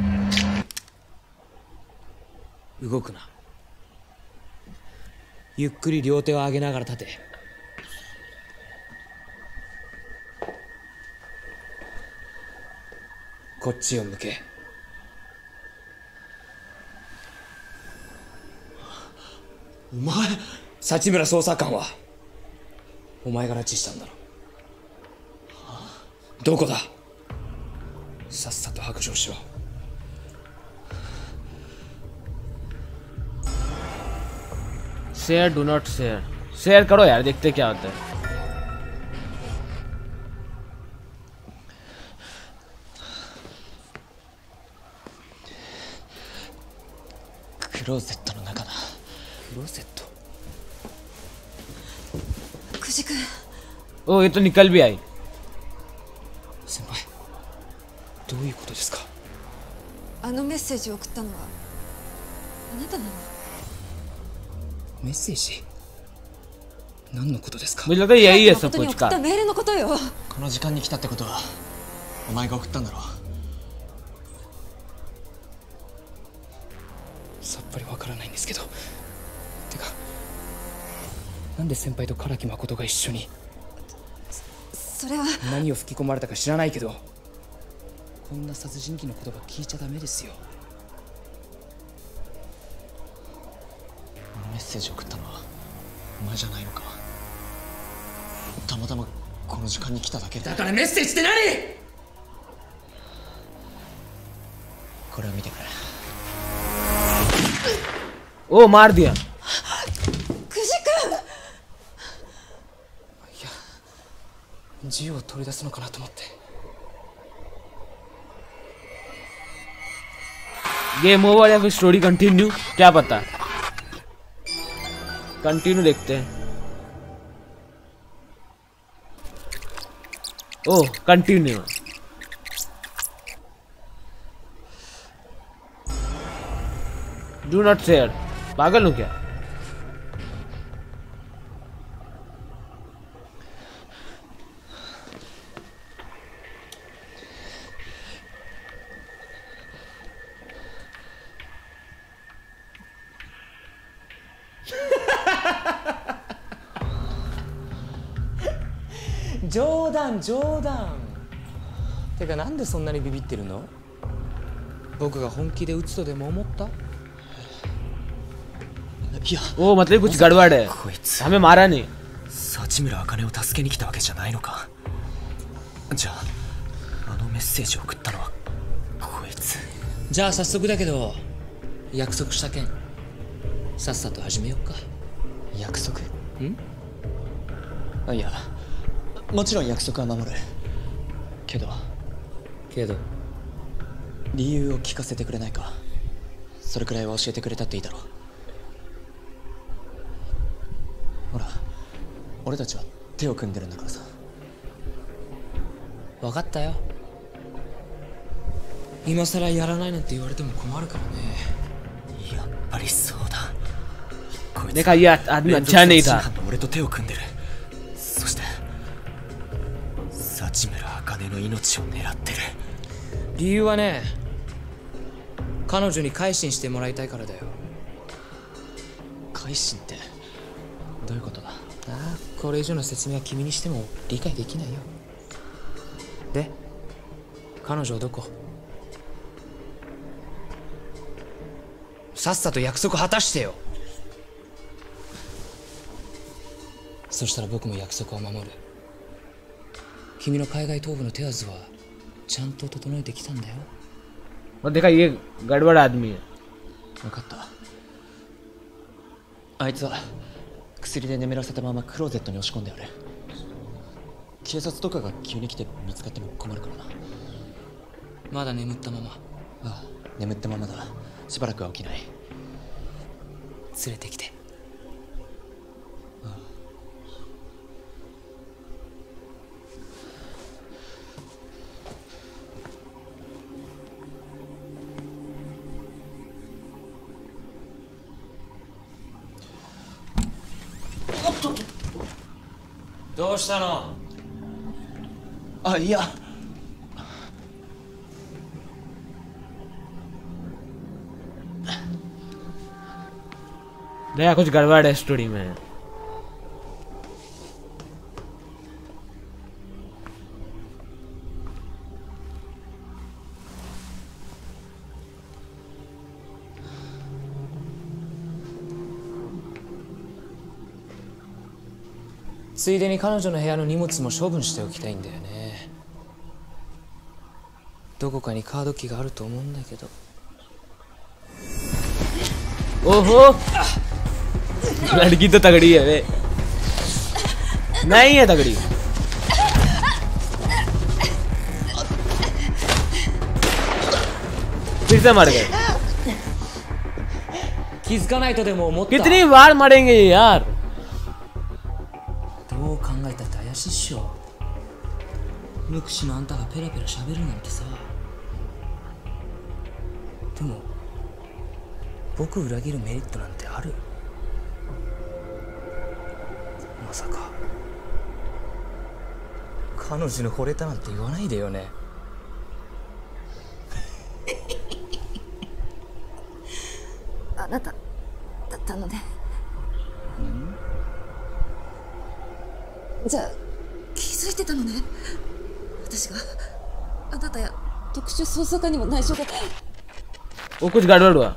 Speaker 2: 動くな。ゆっくり両手を上げながら立て。こっちを向け。お前、幸村捜査官はお前が拉致したんだろ。どこだ。さっさと白状しろ。
Speaker 1: share do not share share करो यार, देखते क्या होता है।
Speaker 2: क्लोजेटの中だ。クローゼット。
Speaker 5: 久慈君。
Speaker 1: ओ, ये तो निकल भी आई।
Speaker 2: 先輩、どういうことですか。
Speaker 5: あのメッセージを送ったのはあなたなの。
Speaker 2: メッセージ？何のことですか。
Speaker 1: मुझे लगता है यही है सब
Speaker 5: 本当に
Speaker 1: कुछ
Speaker 5: 送った
Speaker 1: का।
Speaker 5: メールのことよ。
Speaker 2: この時間に来たってことはお前が送ったんだろう。さっぱりわからないんですけど。てか、なんで先輩と唐木誠が一緒に。
Speaker 5: それは
Speaker 2: 何を吹き込まれたか知らないけど、こんな殺人鬼の言葉聞いちゃダメですよ。あのメッセージを送ったのはお前じゃないのか。たまたまこの時間に来ただけで。だからメッセージって何。これを見てくれ。
Speaker 1: ओ, मार दिया।
Speaker 5: 久慈君。
Speaker 2: いや、銃を取り出すのかなと思って。
Speaker 1: गेम ओवर या फिर स्टोरी कंटिन्यू, क्या पता। कंटिन्यू देखते हैं। Oh, continue. Do not share. पागल हूँ क्या।
Speaker 2: 冗談冗談。てかなんでそんなにビビってるの。僕が本気で撃つとでも思った。いや、
Speaker 1: ओ, मतलब कुछ गड़बड़ है।
Speaker 2: こいつ
Speaker 1: हमें मारा नहीं।
Speaker 2: 幸村茜を助けに来たわけじゃないのか。じゃああのメッセージを送ったのはこいつ。じゃあ早速だけど約束した件さっさと始めようか。約束？ん？あ、いや、もちろん約束は守るけどけど理由を聞かせてくれないか。それくらいは教えてくれたっていいだろう。ほら、俺たちは手を組んでるんだからさ。分かったよ。今さらやらないなんて言われても困るからね。やっぱりそうだ。こいつ
Speaker 1: देखा, ये आदमी अच्छा नहीं था।
Speaker 2: 俺と手を組んでる。そして幸村茜の命を狙ってる。理由はね、
Speaker 8: 彼女に改心してもらいたいからだよ。
Speaker 2: 改心ってどういうことだ？
Speaker 8: ああ、これ以上の説明は君にしても理解できないよ。で、彼女はどこ？さっさと約束果たしてよ。そしたら僕も約束を守る。君の海外逃亡の手はずはちゃんと整えてきたんだよ。
Speaker 1: देखा ये गड़बड़ आदमी है।
Speaker 2: 分かった。あいつは薬で眠らせたままクローゼットに押し込んである。警察とかが急に来て見つかっても困るからな。
Speaker 8: まだ眠ったまま。
Speaker 2: ああ、眠ったままだ。しばらくは起きない。
Speaker 8: 連れてきて。
Speaker 2: ああ。
Speaker 8: どうしたの？
Speaker 2: あ、いや。
Speaker 1: देखा कुछ गड़बड़ है स्टोरी में।
Speaker 8: ついでに彼女の部屋の荷物も処分しておきたいんだよね。どこかにカードキーがあると思うんだけど。
Speaker 1: ओहो लड़की तो तगड़ी है वे। नहीं है तगड़ी। फिर से मर गए।
Speaker 8: 気づかないとでも思った。
Speaker 1: कितनी बार मरेंगे ये यार।
Speaker 8: どう考えたって怪しいっしょ。無口のあんたがペラペラ喋るなんてさ。でも僕を裏切るメリットなんてある？まさか彼女に惚れたなんて言わないでよね。
Speaker 5: あなただったのね。じゃあ気づいてたのね。私があなたや特殊捜査課にも内緒で。
Speaker 1: वो कुछ गड़बड़ हुआ।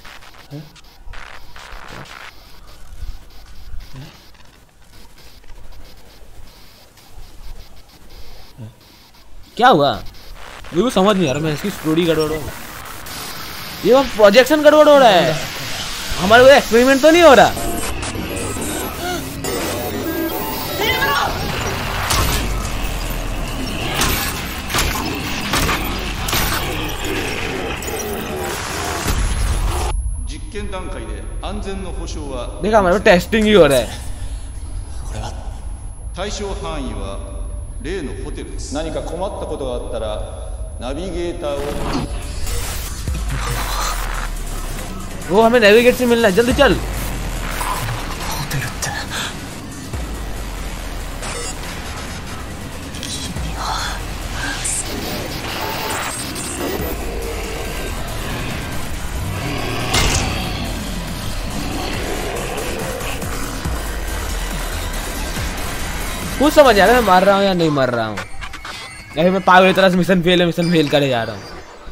Speaker 1: क्या हुआ? मेरे को समझ नहीं आ रहा। मैं इसकी स्टोरी गड़बड़ हो, ये प्रोजेक्शन गड़बड़ हो रहा है। हमारे वो एक्सपेरिमेंट तो नहीं हो रहा। देखा हमारे टेस्टिंग ही हो रहा है।
Speaker 9: 対象範囲は例のホテルです。何か困ったことがあったらナビゲーターを。
Speaker 1: वो हमें नेविगेट से मिलना है, जल्दी चल।
Speaker 2: ホテルって。君は。
Speaker 1: कुछ समझ आ रहा है मैं मार रहा हूँ या नहीं मर रहा हूँ, या फिर मैं पागल तरह से मिशन फेल है मिशन फेल करे जा रहा हूँ।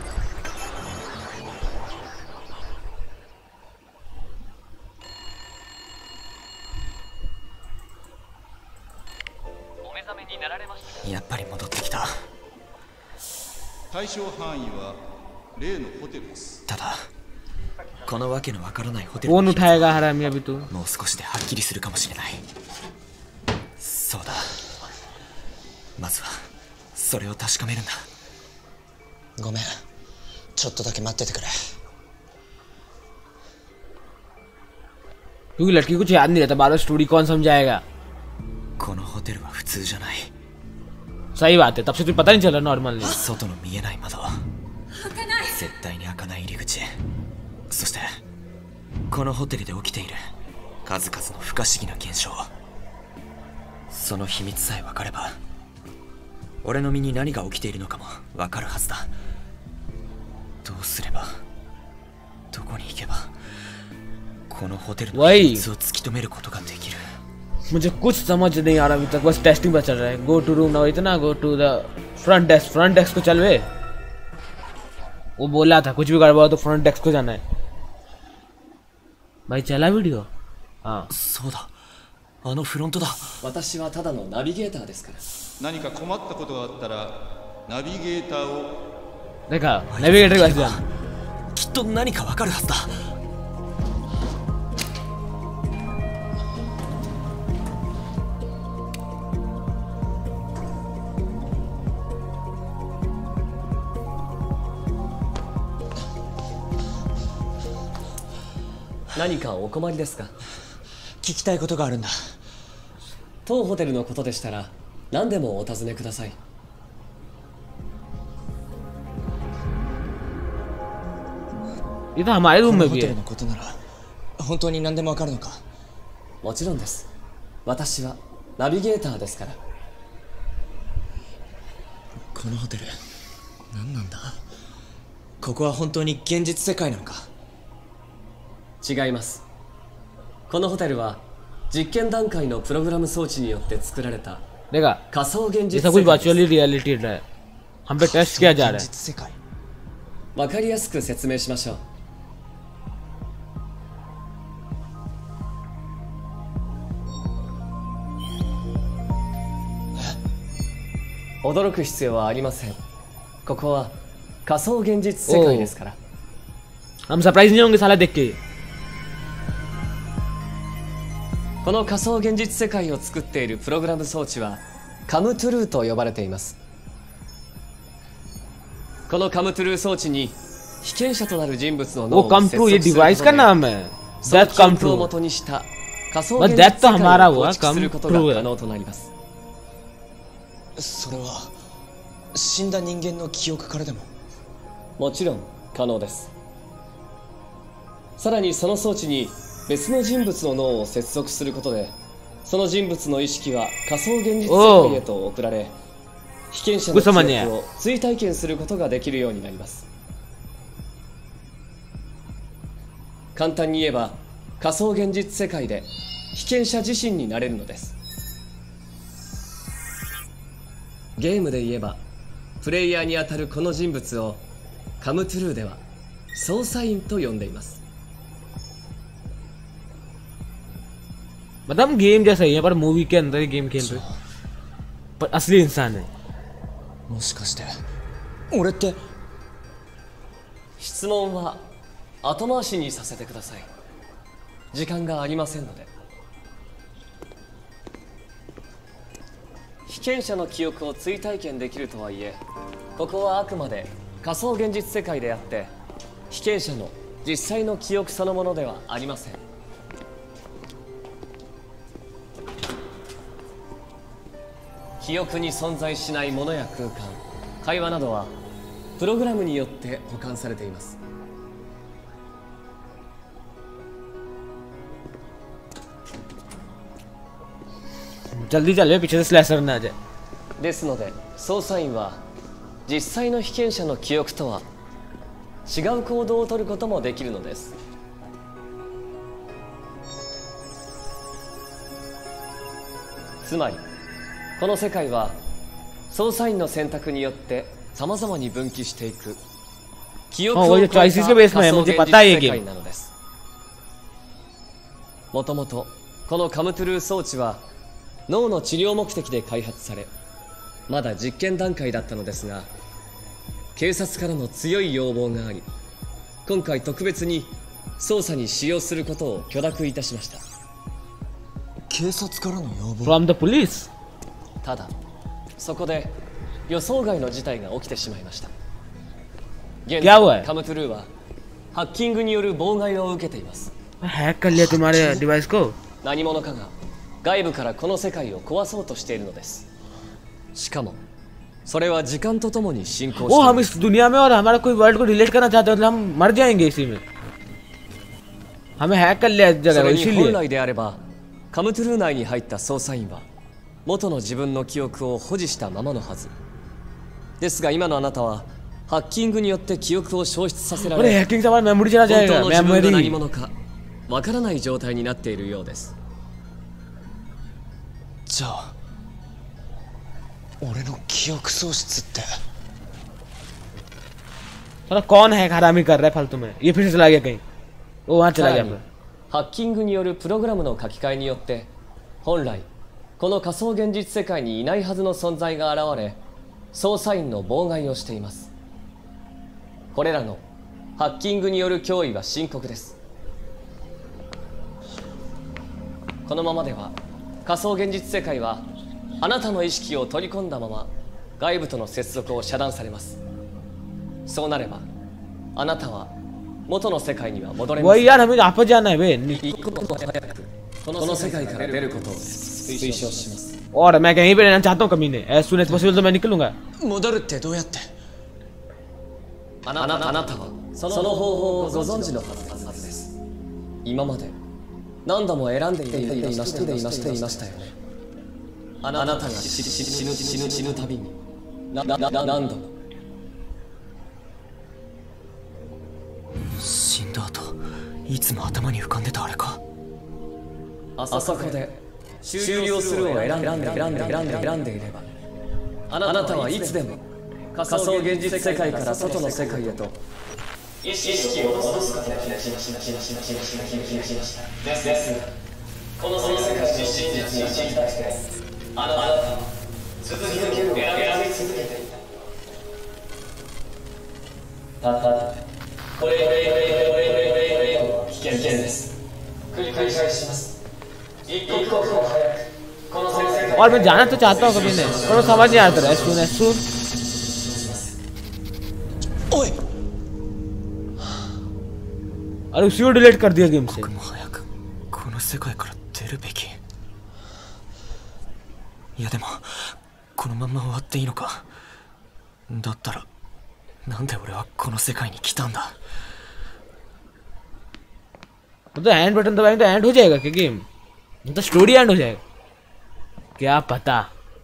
Speaker 2: やっぱり戻ってきた。
Speaker 9: 対象範囲は例のホテルです。
Speaker 2: ただこのわけのわからないホテル。
Speaker 1: फोन उठाएगा हरामी अभी तो।
Speaker 2: もう少しではっきりするかもしれない。そうだ。まずはそれを確かめるんだ。ごめん。ちょっとだけ待っててくれ。
Speaker 1: क्योंकि लड़की कुछ याद नहीं रहता, बार बार स्टोरी कौन समझाएगा।
Speaker 2: このホテルは普通じゃない。
Speaker 1: सही बात है, तब से तुझे पता नहीं चला नॉर्मल नहीं।
Speaker 2: 外の見えない窓。絶対に開かない入り口。そしてこのホテルで起きている数々の不可思議な現象。その秘密さえ分かれば俺の身に何が起きているのかも分かるはずだ。どうすれば行けばこのホテルの
Speaker 1: वही
Speaker 2: 秘密を突き止めることができる
Speaker 1: मुझे कुछ समझ नहीं आ रहा अभी तक बस टेस्टिंग पर चल रहा है गो टू रूम ना इतना go to the front desk front desk को चल वे वो बोला था कुछ भी गड़बड़ तो फ्रंट डेस्क को जाना है भाई चला वीडियो हाँ
Speaker 2: そうだあのフロントだ
Speaker 7: 私はただのナビゲーターですから
Speaker 9: 何か困ったことがあったらナビゲーターを
Speaker 1: देखा नेविगेटर के पास जाना
Speaker 2: きっと何かわかるはずだ
Speaker 7: 何かお困りですか
Speaker 2: 聞きたいことがあるんだ
Speaker 7: 当ホテルのことでしたら何でもお尋ねください
Speaker 1: ये तो हमारे रूम में
Speaker 2: ホ
Speaker 1: भी
Speaker 2: テ
Speaker 1: है
Speaker 2: ルのことなら本当に何でもわかるのか
Speaker 7: もちろんです私はナビゲーターですから
Speaker 2: このホテル何なんだここは本当に現実世界なのか
Speaker 7: 違いますこのホテルは実験段階のプログラム装置によって作られた
Speaker 1: देखा
Speaker 7: 仮想現
Speaker 1: ये
Speaker 7: 実
Speaker 1: सब
Speaker 7: 世
Speaker 1: कुछ
Speaker 7: 界です
Speaker 1: वर्चुअली रियलिटी है हम पे टेस्ट किया जा रहा
Speaker 2: 現
Speaker 1: है
Speaker 2: 実世界
Speaker 7: わかりやすく説明しましょう 驚く必要はありませんここは仮想現実世界ですから
Speaker 1: हम सरप्राइज नहीं होंगे साला देख के
Speaker 7: この仮想現実世界を作っているプログラム装置はカムトゥルーと呼ばれていますこのカムトゥルー装置に被験者となる人物の脳
Speaker 1: वो
Speaker 7: を
Speaker 1: कम
Speaker 7: 接
Speaker 1: ट्रू
Speaker 7: 続
Speaker 1: ये
Speaker 7: する
Speaker 1: डिवाइस
Speaker 7: こと
Speaker 1: का
Speaker 7: で
Speaker 1: नाम है
Speaker 7: その
Speaker 1: दैट
Speaker 7: 記
Speaker 1: कम
Speaker 7: 憶を
Speaker 1: ट्रू
Speaker 7: 元にした仮想
Speaker 1: बस
Speaker 7: 現
Speaker 1: दैट
Speaker 7: 実
Speaker 1: तो
Speaker 7: 世界
Speaker 1: हमारा
Speaker 7: を
Speaker 1: हुआ
Speaker 7: 構築する
Speaker 1: कम
Speaker 7: ことが
Speaker 1: ट्रू
Speaker 7: 可
Speaker 1: है
Speaker 7: 能となります
Speaker 2: それは死んだ人間の記憶からでも
Speaker 7: もちろん可能ですさらにその装置に別の人物の脳を接続することでその人物の意識は仮想現実世界へと送られ被験者の記憶を追体験することができるようになります簡単に言えば仮想現実世界で被験者自身になれるのですゲームで言えばプレイヤーにあたるこの人物をカムトゥルーでは捜査員と呼んでいます
Speaker 1: मतलब गेम जैसा ही है पर मूवी के अंदर ही गेम खेल रहे पर असली इंसान है
Speaker 2: もしかして俺って
Speaker 7: 質問は後回しにさせてください時間がありませんので被験者の記憶を追体験できるとはいえここはあくまで仮想現実世界であって被験者の実際の記憶そのものではありません記憶に存在しないものや空間会話などはプログラムによって保管されています
Speaker 1: जल्दी चले पीछे से स्लैशर ना आ जाए
Speaker 7: ですので捜査員は実際の被験者の記憶とは違う行動をとることもできるのですつまりこの世界は捜査員の選択によってさまざまに分岐していく記憶を超えた仮想現実世界なのですもともとこのカムトゥルー装置は脳の治療目的で開発されまだ実験段階だったのですが警察からの強い要望があり今回特別に捜査に使用することを許諾いたしました
Speaker 2: 警察からの要望
Speaker 1: From the police
Speaker 7: ただそこで予想外の事態が起きてしまいました現在カムトゥルーはハッキングによる妨害を受けています
Speaker 1: हैक कर लिया तुम्हारे डिवाइस को
Speaker 7: 何者かが外部からこの世界を壊そうとしているのですしかもそれは時間とともに進行している
Speaker 1: वो हम इस दुनिया में और हमारा कोई वर्ल्ड को रिलेट करना चाहते हैं तो हम मर जाएंगे इसी में हमें हैक कर लिया इस जगह
Speaker 7: それに
Speaker 1: इसीलिए
Speaker 7: 本来であればカムトゥルー内に入った捜査員は元の自分の記憶を保持したままのはずですが今のあなたはハッキングによって記憶を消失させら
Speaker 1: अरे
Speaker 7: れ
Speaker 1: हैकिंग से बाद मेमोरी चला
Speaker 7: 本
Speaker 1: जाएगा
Speaker 7: 当の自分が何
Speaker 1: मेमोरी
Speaker 7: 者かわからない状態になっているようです。
Speaker 2: じゃあ俺の記憶喪失って
Speaker 1: साला कौन है हरामी कर रहा है फालतू में ये फिर से चला गया कहीं वो वहां चला
Speaker 7: さ
Speaker 1: गया
Speaker 7: らに
Speaker 1: फिर
Speaker 7: ハッキングによるプログラムの書き換えによって本来この仮想現実世界にいないはずの存在が現れ操作員の妨害をしています。これらのハッキングによる脅威は深刻です。このままでは仮想現実世界はあなたの意識を取り込んだまま外部との接続を遮断されます。そうなればあなたは元の世界には戻れません。
Speaker 1: वही यार हमें आपस जाना है बे
Speaker 7: 一刻も早くこの世界から出ることを推奨します。
Speaker 1: और मैं कहीं पे रहना चाहता हूँ कभी नहीं एज सून एज पॉसिबल तो मैं निकलूंगा
Speaker 2: 戻るってどうやって
Speaker 7: あなたあなたはその方法をご存知のはずです。今まで何度も選んでいましたいましたいましたよね。あなたが死ぬ死ぬ死ぬたびにななな何度も
Speaker 2: 死んだ後いつも頭に浮かんでたあれか。
Speaker 7: あそこで終了するを選んで選んで選んで選んで選んでいればあなたはいつでも仮想現実世界から外の世界へと意識を戻すことができました。ですがこの世界の真実に信じてあなたは続ける選び続けていた。ただこれこれこれこれこれこれ危険です。繰り返します。一刻も早くこの世界
Speaker 1: और मैं जाना तो चाहता हूँ कभी नहीं पर वो समझ नहीं आता एज सून एज सून
Speaker 2: おい
Speaker 1: अरे उसी को डिलीट कर दिया गेम से
Speaker 2: 僕も早くこの世界から出るべき。いやでもこのまま終わっていいのか。だったらなんで俺はこの世界に来たんだ。
Speaker 1: तो एंड बटन दबाएंगे तो एंड हो जाएगा क्या गेम तो स्टोरी एंड हो जाएगा क्या पता।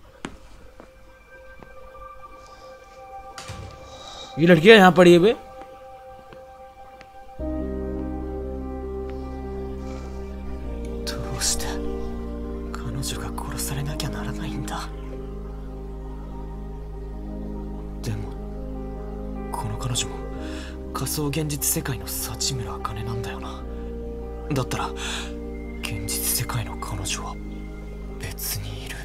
Speaker 1: ये लड़कियां यहाँ पड़ी है बे
Speaker 2: でもこの彼女も仮想現実世界の幸村茜なんだよな。だったら現実世界の彼女は別にいる。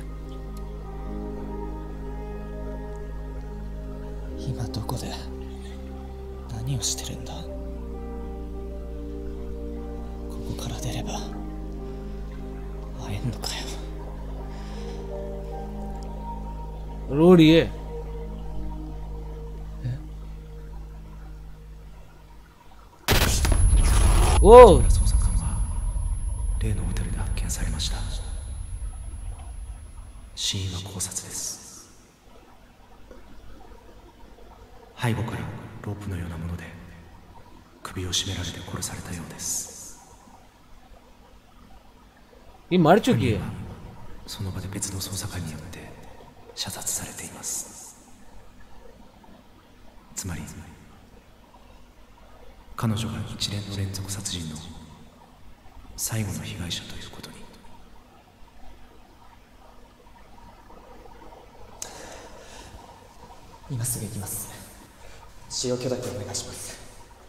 Speaker 2: 今どこで何をしてるんだ。ここから出れば会えんのかよ。
Speaker 1: रो रही हैお
Speaker 3: 捜査官は例のホテルで発見されました。死因は絞殺です。背後からロープのようなもので首を絞められて殺されたようです。
Speaker 1: ये मर चुकी है
Speaker 3: その場で別の捜査官によって射殺されています。つまり彼女が一連の連続殺人の最後の被害者ということに。
Speaker 2: 今すぐ行きます。使用許諾お願いします。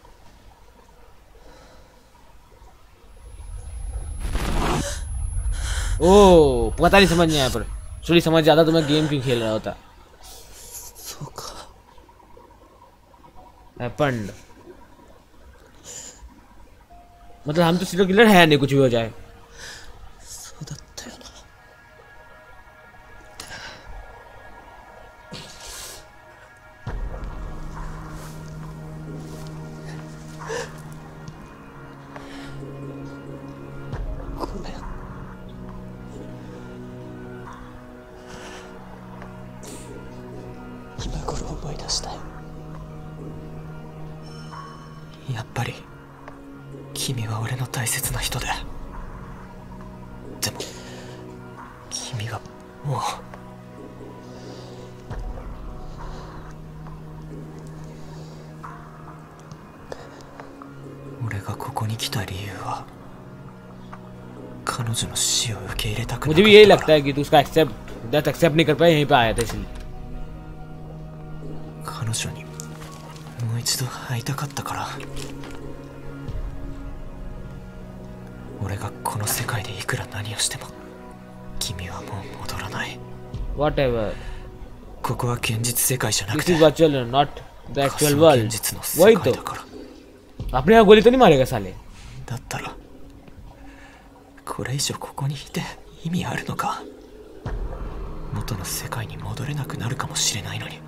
Speaker 1: ओ पता नहीं समझ नहीं आया पर स्टोरी समझ जाता तो मैं गेम क्यों खेल रहा होता। हैपेंड मतलब हम तो सीरियल किलर है नहीं कुछ भी हो जाए।
Speaker 2: やっぱり君は俺の大切な人で。でも君はもうこに来た理由は彼女の死を受け入れたくなかったから。
Speaker 1: मुझे भी यही लगता है कि तू उसका एक्सेप्ट डेथ एक्सेप्ट नहीं कर पाया, यहीं पे आया था इसलिए।
Speaker 2: 彼女にもう一度会いたかったから。俺がこの世界でいくら何をしても君はもう戻らない。
Speaker 1: Whatever。
Speaker 2: ここは現実世界じゃなくて
Speaker 1: This is virtual, not the actual
Speaker 2: 現
Speaker 1: world。
Speaker 2: 実の世界だから。
Speaker 1: अपने यहाँ गोली तो नहीं मारेगा साले।
Speaker 2: だったらこれ以上ここにいて意味あるのか。元の世界に戻れなくなるかもしれないのに。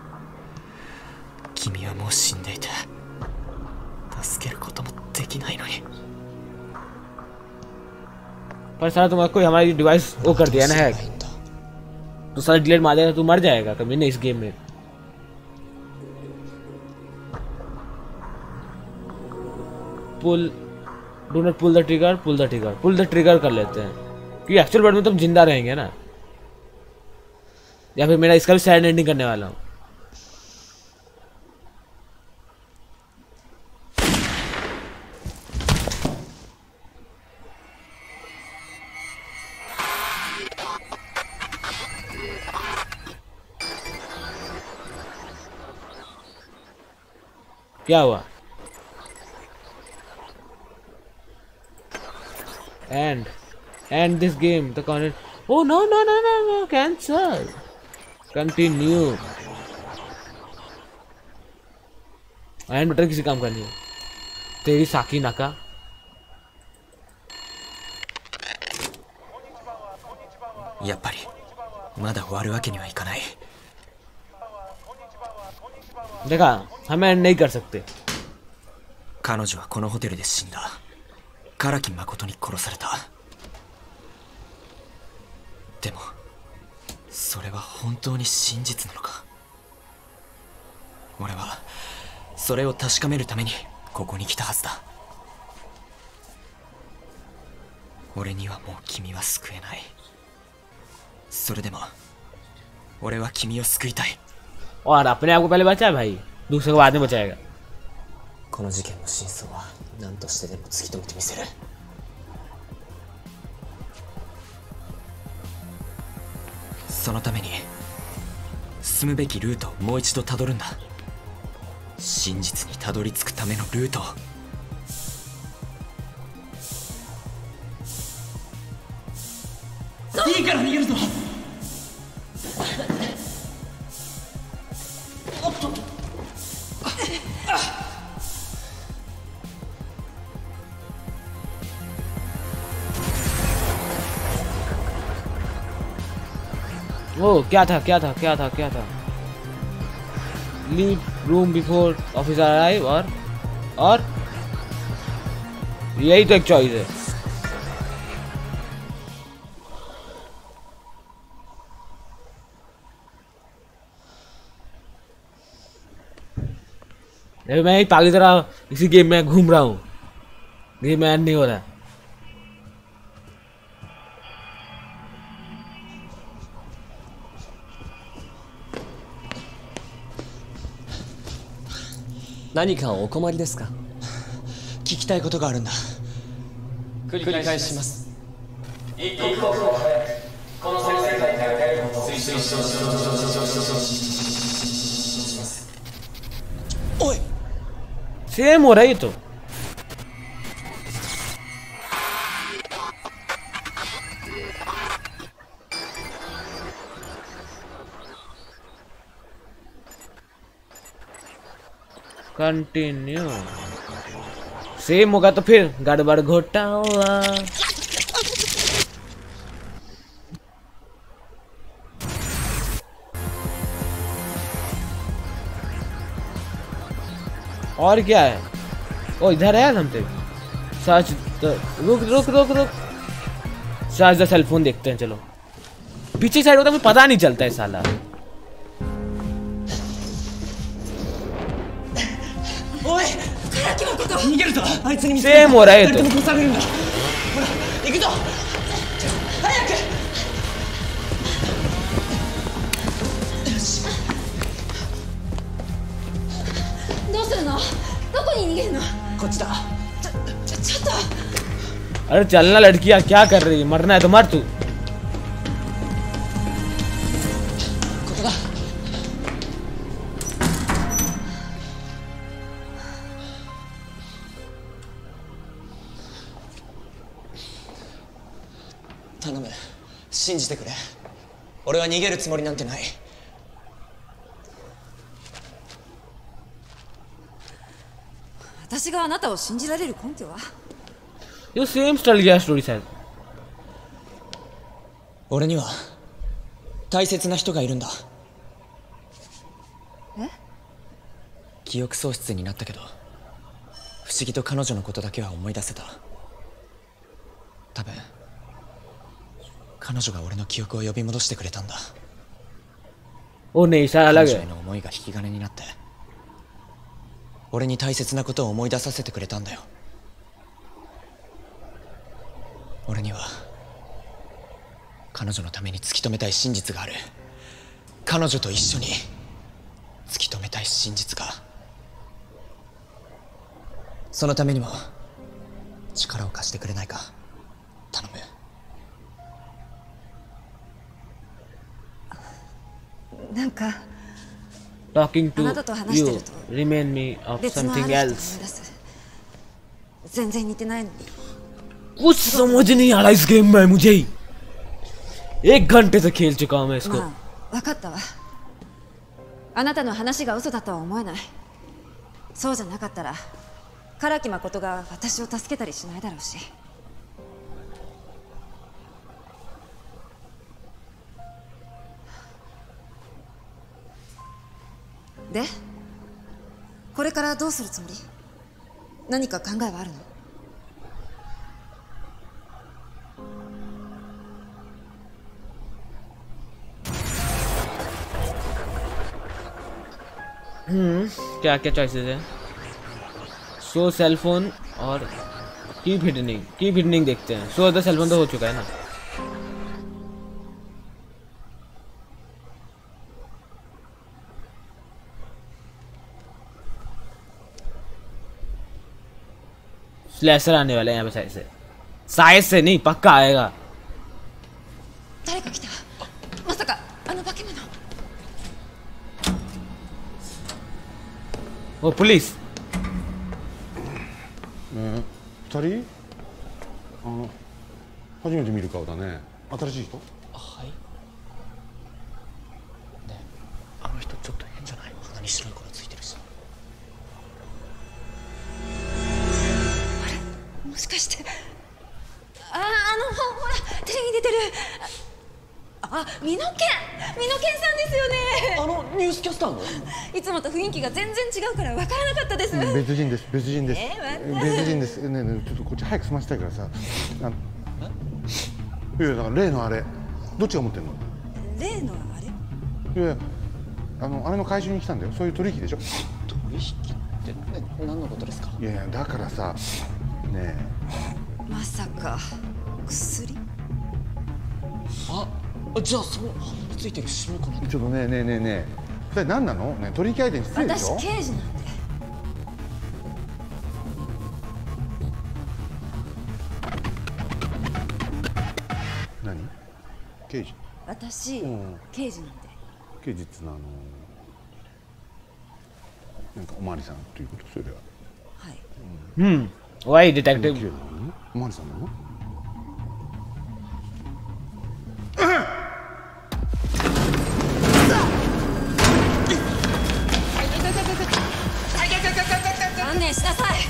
Speaker 2: 君はもう死んでいて助けることもできないのに。
Speaker 1: पर साला तुम कोई हमारी डिवाइस वो कर दिया ना हैक, तो साला डिलीट मार देगा, तू मर जाएगा कभी नहीं इस गेम में। Pull do not pull the trigger, pull the trigger, pull the trigger कर लेते हैं क्योंकि एक्चुअल वर्ल्ड में तो हम जिंदा रहेंगे ना। या फिर मेरा इसका भी सैड एंडिंग करने वाला हूँ। क्या हुआ? And and this game the content. Oh no no no no no cancel. Continue. And butter किसी काम करनी है तेरी साकी नाका.
Speaker 2: याっぱりまだ終わるわけにはいかない。
Speaker 1: देखा हमें नहीं कर सकते।
Speaker 2: 彼女はこのホテルで死んだ。唐木誠に殺された。でもそれは本当に真実なのか。俺はそれを確かめるためにここに来たはずだ。俺にはもう君は救えない。それでも俺は君を救いたい。
Speaker 1: और अपने आप को पहले बचा भाई, दूसरे को बाद में बचाएगा।
Speaker 2: この事件の真相は何としてでも突き止めてみせる。そのために進むべきルートをもう一度たどるんだ。真実にたどり着くためのルートを。いいから逃げるぞ。
Speaker 1: ओ क्या था क्या था क्या था क्या था leave room before officer arrive और और यही तो एक चॉइस है। मैं पागल तरह इसी गेम में घूम रहा हूँ, गेम में नहीं हो रहा।
Speaker 2: 何かお困りですか？聞きたいことがあるんだ。
Speaker 7: 繰り返します。
Speaker 6: 一刻も早くこの世界から出ることを推奨します。
Speaker 2: おい、
Speaker 1: सेम हो रहा है ये तो। कंटिन्यू सेम होगा तो फिर गड़बड़ घोटाला। और क्या है? ओ इधर है हमसे। सर्च रुक रुक रुक रुक सर्च द सेलफोन देखते हैं। चलो पीछे साइड होता है, मुझे पता नहीं चलता है साला। सेम हो रहा है तो।
Speaker 5: どうするの？どこに逃げるの？
Speaker 2: こっちだ。
Speaker 1: अरे चलना लड़कियां, क्या कर रही है? मरना है तो मर तू।
Speaker 2: 頼む、信じてくれ。俺は逃げるつもりなんてない。
Speaker 5: 私があなたを信じられる根拠は？
Speaker 1: You same nostalgia story said。
Speaker 2: 俺には大切な人がいるんだ。
Speaker 5: え？
Speaker 2: 記憶喪失になったけど、不思議と彼女のことだけは思い出せた。多分彼女が俺の記憶を呼び戻してくれたんだ。
Speaker 1: おねえ、さあ、
Speaker 2: 彼女への思いが引き金になって、俺に大切なことを思い出させてくれたんだよ。俺には彼女のために突き止めたい真実がある。彼女と一緒に突き止めたい真実が。そのためにも力を貸してくれないか、頼む。
Speaker 5: なんか
Speaker 1: Talking
Speaker 5: あなたと
Speaker 1: to
Speaker 5: 話して
Speaker 1: you
Speaker 5: ると
Speaker 1: remind me of
Speaker 5: 別のある
Speaker 1: something
Speaker 5: 人を思い
Speaker 1: else。
Speaker 5: 出す。全然似てないのに。
Speaker 1: कुछ समझ नहीं आ रहा इस गेम में मुझे। एक घंटे से खेल चुका हूं मैं इसको।
Speaker 5: まあ、分かったわ。あなたの話が嘘だとは思えない。そうじゃなかったら唐木誠が私を助けたりしないだろうし。で、これからどうするつもり？何か考えはあるの？
Speaker 1: हम्म क्या क्या चॉइसेस है? शो सेल फोन और कीप हिडनिंग। कीप हिडनिंग देखते हैं। शो द सेल फोन तो हो चुका है ना। स्लैशर आने वाले हैं यहाँ पे साइज से। साइज से नहीं, पक्का आएगा।
Speaker 5: 誰か来た。まさかあの化け物。
Speaker 1: ओ पुलिस।
Speaker 4: ね、二人？あの初めて見る顔だね。新しい人？
Speaker 2: はい。ね、あの人ちょっと変じゃない？鼻に白い粉ついてるし。
Speaker 5: あれ？もしかして。ああ、あのほらテレビに出てる。あ、美濃健、美濃健さんですよね。
Speaker 2: あのニュースキャスターの？
Speaker 5: いつもと雰囲気が全然違うから分からなかったです。
Speaker 4: 別人です、別人です。
Speaker 5: えー、また
Speaker 4: 別人です。ねえねえ、ちょっとこっち早く済ませたいからさ。あのいやいや、だから例のあれ、どっちが持ってんの？
Speaker 5: 例のあれ？
Speaker 4: いやいや、あのあれの回収に来たんだよ。そういう取引でしょ？
Speaker 2: 取引ってえ何のことですか？
Speaker 4: いやいや、だからさ、ねえ。
Speaker 5: まさか薬？
Speaker 2: あ、じゃあその鼻についてる白い粉。
Speaker 4: ちょっとねえねえねえねえ、二人何なの？ね、取引相手に失礼でしょ？
Speaker 5: 私刑事なんで。
Speaker 4: 何？刑事？
Speaker 5: 私、
Speaker 4: うん、
Speaker 5: 刑事なんで。
Speaker 4: 刑事ってのはあのなんかおまわりさんということ？それでは。
Speaker 5: はい。
Speaker 1: うん。Why detective？
Speaker 4: おまわりさんなの？
Speaker 5: 観念しなさい。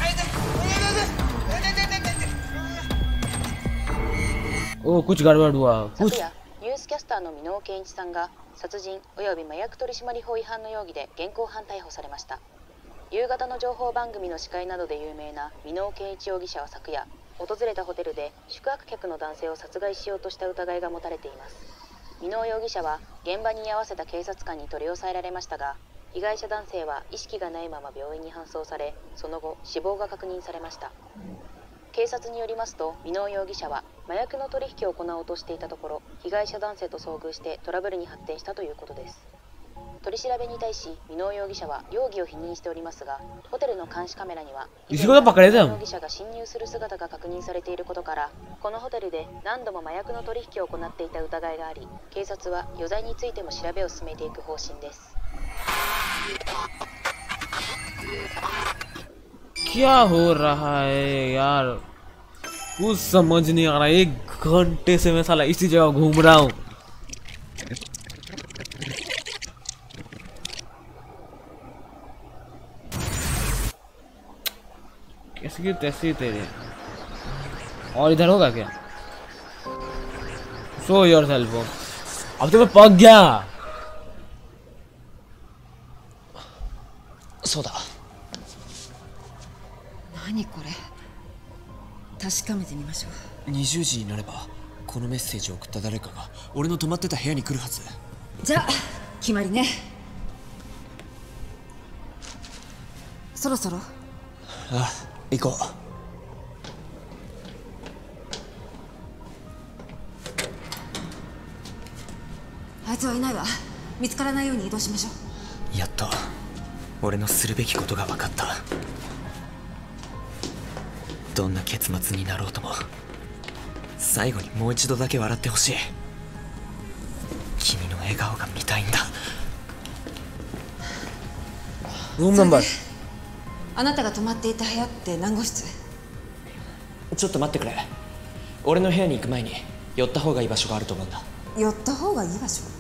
Speaker 1: お、कुछ गड़बड़ हुआ।
Speaker 10: 昨夜ニュースキャスターの箕面健一さんが殺人および麻薬取締法違反の容疑で現行犯逮捕されました。夕方の情報番組の司会などで有名な箕面健一容疑者は昨夜訪れたホテルで宿泊客の男性を殺害しようとした疑いが持たれています。箕面容疑者は現場に居合わせた警察官に取り押さえられましたが、被害者男性は意識がないまま病院に搬送され、その後死亡が確認されました。警察によりますと、箕面容疑者は麻薬の取引を行おうとしていたところ、被害者男性と遭遇してトラブルに発展したということです。 取り調べに対し箕尾容疑者は容疑を否認しておりますが、ホテルの監視カメラには
Speaker 1: इसी को तो पकड़े थे हम।
Speaker 10: 容疑者が侵入する姿が確認されていることから、このホテルで何度も麻薬の取引を行っていた疑いがあり、警察は余罪についても調べを進めていく方針です。
Speaker 1: क्या हो रहा है यार, कुछ समझ नहीं आ रहा। एक घंटे से मैं साला इसी जगह घूम रहा हूँ। कैसी की तैसी तेरे। और इधर होगा क्या? Show yourself. अब तो मैं पक गया।
Speaker 2: そうだ。
Speaker 5: 何これ、確かめてみましょう。
Speaker 2: にじゅうじになればこのメッセージを送った誰かが俺の泊まってた部屋に来るはず。
Speaker 5: じゃあ決まりね。そろそろ。
Speaker 2: ああ、行こう。
Speaker 5: あいつはいないわ。見つからないように移動しましょう。
Speaker 2: やっと俺のするべきことが分かった。どんな結末になろうとも最後にもう一度だけ笑ってほしい。君の笑顔が見たいんだ。
Speaker 1: ルームナンバー。
Speaker 5: あなたが泊まっていた部屋って何号室？
Speaker 2: ちょっと待ってくれ。俺の部屋に行く前に寄った方がいい場所があると思うんだ。
Speaker 5: 寄った方がいい場所？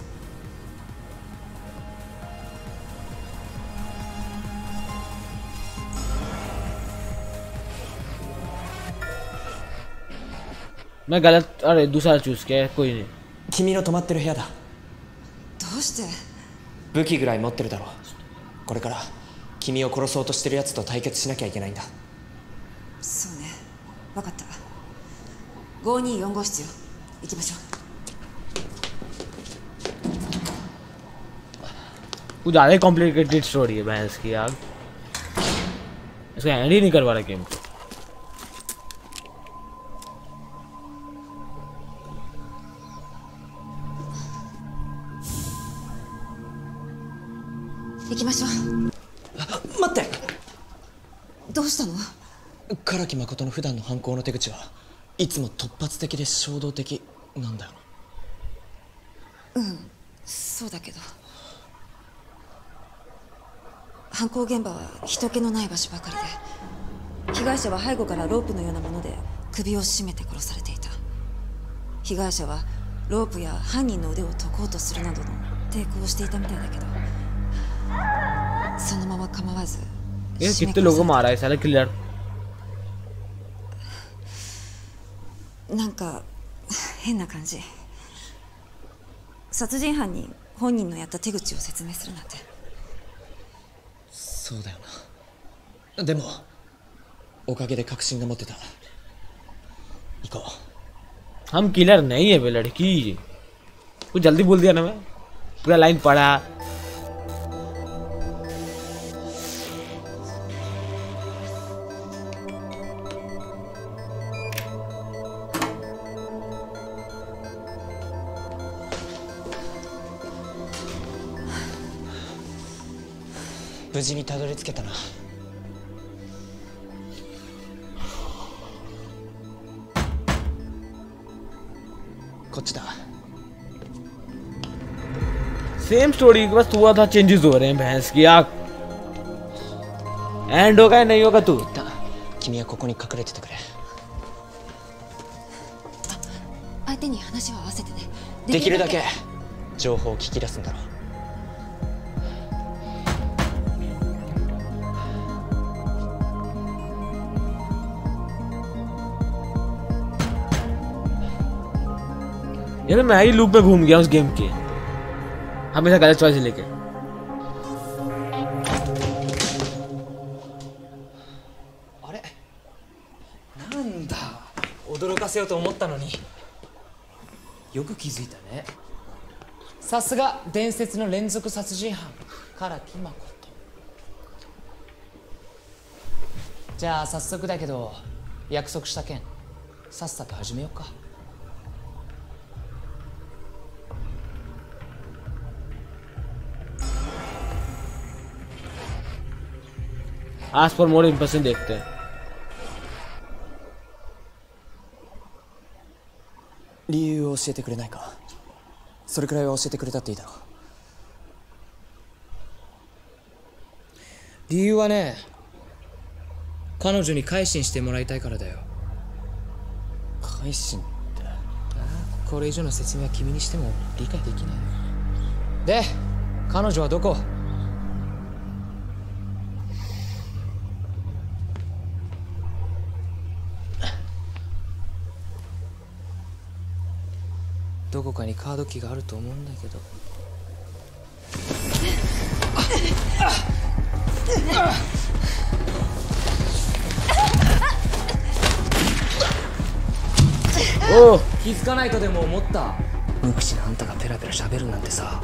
Speaker 1: मैं गलत अरे दूसरा चूज किया है, कोई नहीं।
Speaker 2: 君の泊まってる部屋だ。
Speaker 5: どうして？
Speaker 2: 武器ぐらい持ってるだろう。これから君を殺そうとしてるやつと対決しなきゃいけないんだ。
Speaker 5: そうね、分かった。ごにーよん号室よ、行きましょ
Speaker 1: कुछ ज़्यादा ही कॉम्प्लिकेटेड स्टोरी है भैंस की यार। इसका एंड ही नहीं करवा रहा गेम को।
Speaker 5: う。行きましょう。
Speaker 2: 待って。
Speaker 5: どうしたの？
Speaker 2: 唐木誠の普段の犯行の手口はいつも突発的で衝動的なんだよ
Speaker 5: な。うん、そうだけど犯行現場は人気のない場所ばかりで、被害者は背後からロープのようなもので首を絞めて殺されていた。被害者はロープや犯人の腕を解こうとするなどの抵抗をしていたみたいだけど、そのまま構わず。
Speaker 1: え、कितने लोगों मारा है साला किलर。
Speaker 5: なんか変な感じ。殺人犯に本人のやった手口を説明するなんて。
Speaker 2: そうだよな。でもおかげで確信が持ってた。行こう。
Speaker 1: हम किलर नहीं है बे लड़की। कुछ जल्दी बोल दिया ना, मैं पूरा लाइन पढ़ा।
Speaker 2: 無事にたどり着けたな。こっちだ。
Speaker 1: सेम स्टोरी के बस थोड़ा था चेंजेस हो रहे हैं भैंस की आग। एंड होगा या नहीं होगा तू?
Speaker 2: 君はここに隠れててくれ。
Speaker 5: 相手に話を合わせてね。
Speaker 2: できるだけ情報を聞き出すんだろう。
Speaker 1: यार मैं ही लूप में घूम गया उस गेम के, हमेशा गलत चॉइस लेके।
Speaker 2: あれ、なんだ、驚かせようと思ったのに。よく気づいたね。さすが伝説の連続殺人犯唐木誠。じゃあ早速だけど約束した件さっさと始めようか。
Speaker 1: आज फॉर मोर इंप्रेशन देखते हैं।
Speaker 2: 理由を教えてくれないか。それくらいは教えてくれたっていいだろう。
Speaker 8: 理由はね、彼女に改心してもらいたいからだよ。
Speaker 2: 改心って？
Speaker 8: これ以上の説明は君にしても理解できない。で、彼女はどこ？どこかにカードキーがあると思うんだけど。
Speaker 1: おお、
Speaker 8: 気づかないとでも思った。無口なあんたがペラペラ喋るなんてさ。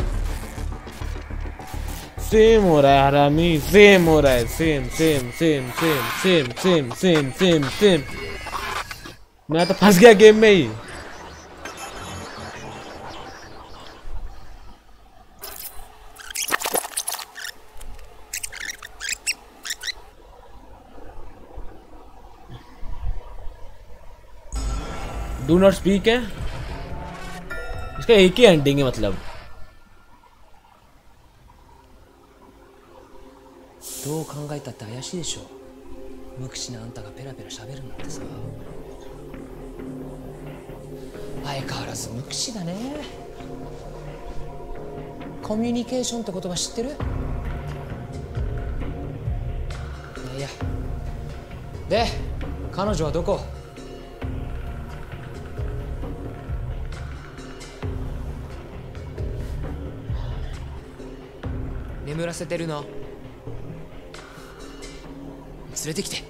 Speaker 1: सेम हो रहा है हरामी, सेम हो रहा है, same same same same same same same same same. मैं तो फंस गया गेम में ही। डू नॉट स्पीक है, इसका एक ही एंडिंग है मतलब।
Speaker 8: どう考えたって怪しいでしょ。無口なあんたがペラペラ喋るなんてさ。相変わらず無口だね。コミュニケーションって言葉知ってる？いや。で、彼女はどこ？眠らせてるの？連れてきて。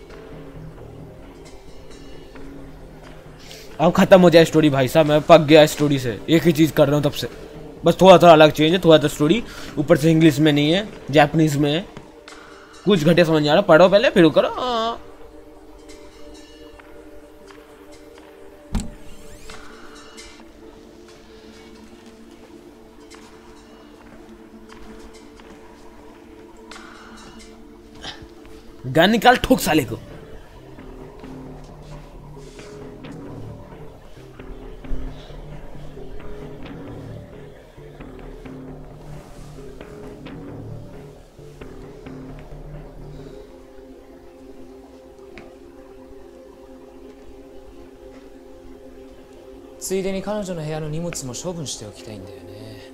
Speaker 1: अब खत्म हो जाए स्टोरी भाई साहब, मैं पक गया स्टोरी से। एक ही चीज कर रहा हूँ तब से, बस थोड़ा थोड़ा अलग चेंज है, थोड़ा सा स्टोरी ऊपर से इंग्लिश में नहीं है, जापानीज में है। कुछ घंटे समझ नहीं आ रहा, पढ़ो पहले फिर करो। हाँ। गन निकाल, ठोक साले को।
Speaker 8: ついでに彼女の部屋の荷物も処分しておきたいんだよね。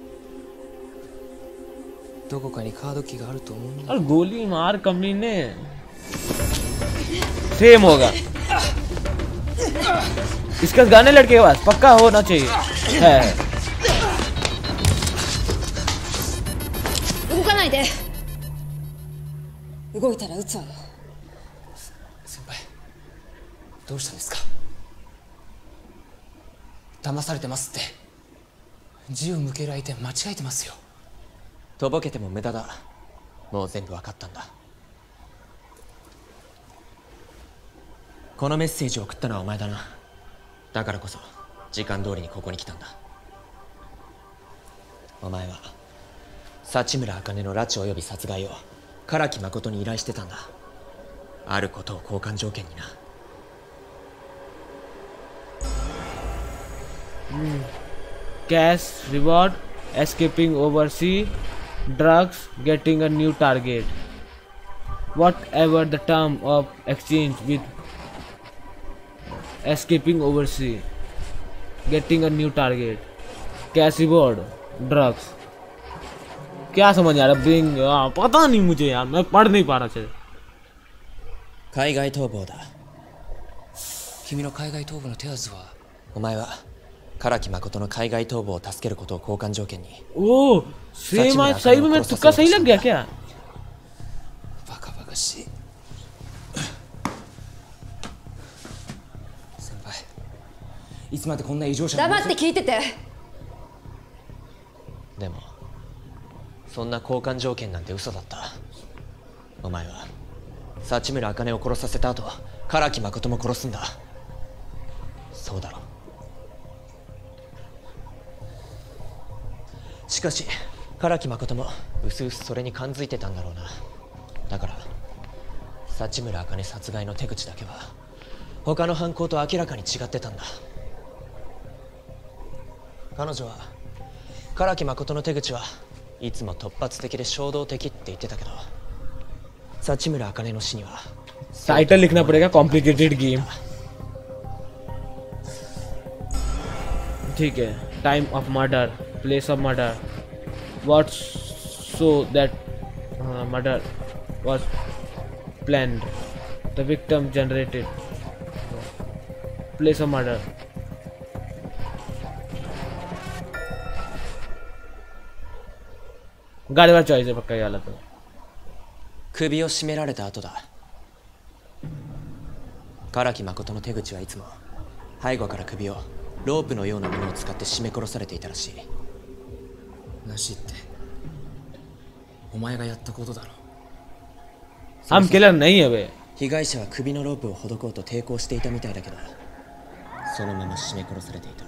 Speaker 8: どこかにカードキーがあると思うんだ。
Speaker 1: और गोली मार कमी ने सेम होगा। इसका गाने लड़के के पास पक्का होना चाहिए है।
Speaker 5: 動かないで。動いたら撃つわよ。
Speaker 8: 先輩、どうしたんですか？騙されてますって。銃を向ける相手間違えてますよ。
Speaker 2: とぼけても無駄だ。もう全部分かったんだ。このメッセージを送ったのはお前だな。だからこそ時間通りにここに来たんだ。お前は幸村茜の拉致および殺害を唐木誠に依頼してたんだ。あることを交換条件にな。
Speaker 1: Cash reward, escaping overseas, drugs, getting a new target. Whatever the term of exchange with escaping overseas, getting a new target. Cash reward, drugs. क्या समझ आ रहा है? Bring, आ, पता नहीं मुझे यार, मैं पढ़ नहीं पा रहा था।
Speaker 2: 海外逃亡だ。
Speaker 8: 君の海外逃亡の手はずは？
Speaker 2: お前は唐木誠の海外逃亡を助けることを交換条件に。
Speaker 1: おお、सेम आज सही में मेरा तुक्का सही लग गया क्या?
Speaker 8: バカバカしい。先輩、いつまでこんな異常者。
Speaker 5: 黙って聞いてて。
Speaker 2: でもそんな交換条件なんて嘘だった。お前は幸村茜を殺させた後、唐木誠も殺すんだ。そうだろ。しかし唐木誠もうすうすそれに感づいてたんだろうな。だから幸村茜殺害の手口だけは他の犯行と明らかに違ってたんだ。彼女は唐木誠の手口はいつも突発的で衝動的って言ってたけど、幸村茜の死には
Speaker 1: टाइटल लिखना पड़ेगा कॉम्प्लिकेटेड गेम। ठीक है। Time of murder, place of murder, what so that murder was planned, the victim generated, place of murder. गाड़ी वाला चॉइस है पक्का ये वाला। तो
Speaker 2: 首を絞められた後だ。唐木誠の手口はいつも背後から首をロープのようなものを使って絞め殺されていたらしい。
Speaker 8: らしいってお前がやったことだろ。
Speaker 1: हम किलर नहीं है बे।
Speaker 2: 被害者は首のロープをほどこうと抵抗していたみたいだけど、そのまま絞め殺されていた。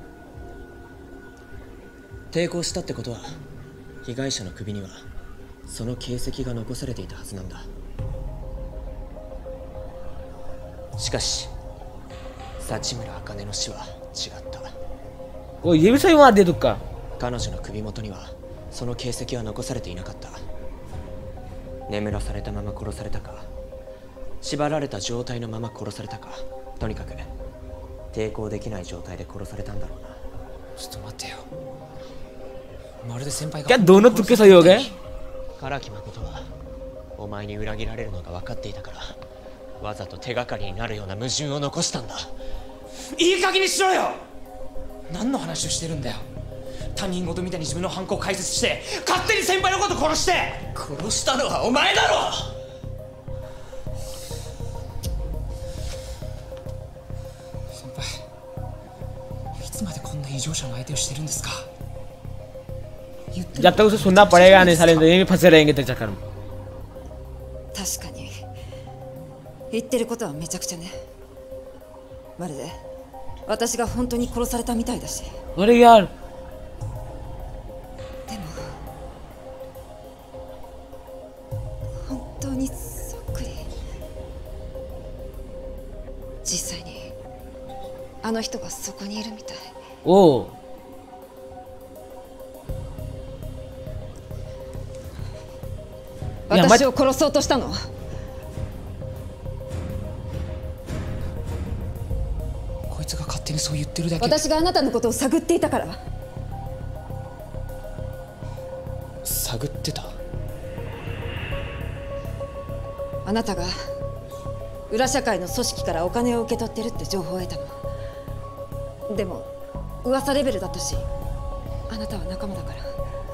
Speaker 2: 抵抗したってことは被害者の首にはその形跡が残されていたはずなんだ。しかし幸村茜の死は違った。
Speaker 1: おい、ये भी सही मार दिया तुक्का।
Speaker 2: 彼女の首元にはその形跡は残されていなかった。眠らされたまま殺されたか、縛られた状態のまま殺されたか、とにかく抵抗できない状態で殺されたんだろうな。
Speaker 8: ちょっと待ってよ。まるで先輩が。
Speaker 1: क्या दोनों तुक्के सही हो गए?
Speaker 2: 唐木誠はお前に裏切られるのが分かっていたから、わざと手がかりになるような矛盾を残したんだ。
Speaker 8: いい加減にしろよ。何の話をしてるんだよ。他人事みたいに自分の犯行を解説して勝手に先輩のこと殺して。
Speaker 2: 殺したのはお前だろ。
Speaker 8: 先輩、いつまでこんな異常者の相手をしてるんですか。
Speaker 1: जब तक उसे सुनना पड़ेगा नहीं साले जिंदगी में फंसे रहेंगे तेरे चक्कर में।
Speaker 5: 確かに言ってることはめちゃくちゃね。まるで私が本当に殺されたみたいだし。
Speaker 1: अरे यार
Speaker 5: でも本当にそっくり。実際にあの人がそこにいるみたい。
Speaker 1: おお。
Speaker 5: 私を殺そうとしたの。
Speaker 8: こいつが勝手にそう言ってるだけ。
Speaker 5: 私があなたのことを探っていたから。
Speaker 8: 探ってた。
Speaker 5: あなたが裏社会の組織からお金を受け取ってるって情報を得たの。でも噂レベルだったし、あなたは仲間だから。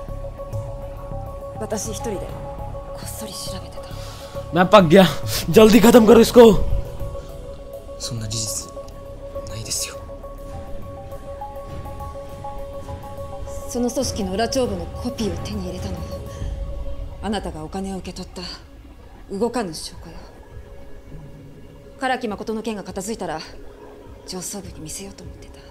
Speaker 5: 私一人でこっそり調べてた。
Speaker 1: मैं पक गया। जल्दी खत्म करो इसको।
Speaker 8: そんな事実ないですよ。
Speaker 5: その組織の裏帳簿のコピーを手に入れたの。あなたがお金を受け取った動かぬ証拠よ。唐木誠の件が片付いたら上層部に見せようと思ってた。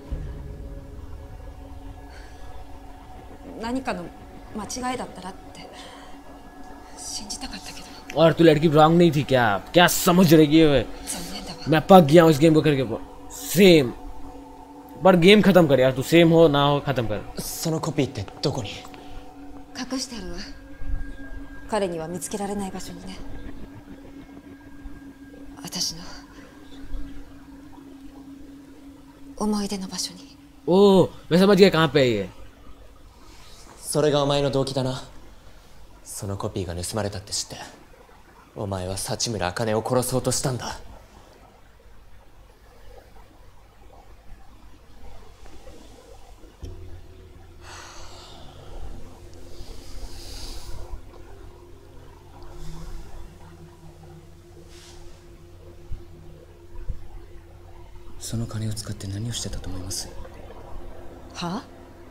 Speaker 5: 何かの間違いだったらって信じたかったけど。
Speaker 1: और तू लड़की रॉन्ग नहीं थी क्या? क्या समझ रही है? मैं पक गया हूँ इस गेम को करके। सेम पर गेम खत्म कर यार। तू सेम हो ना हो खत्म कर।
Speaker 2: そのコピーってどこに？
Speaker 5: 隠してあるわ。彼には見つけられない場所にね。私の思い出の場所に。
Speaker 1: おお、मैं समझ गया कहाँ पे है ये。
Speaker 2: それがお前の動機だな。そのコピーが盗まれたって知ってお前は幸村茜を殺そうとしたんだ。
Speaker 8: その金を使って何をしてたと思います？
Speaker 5: は？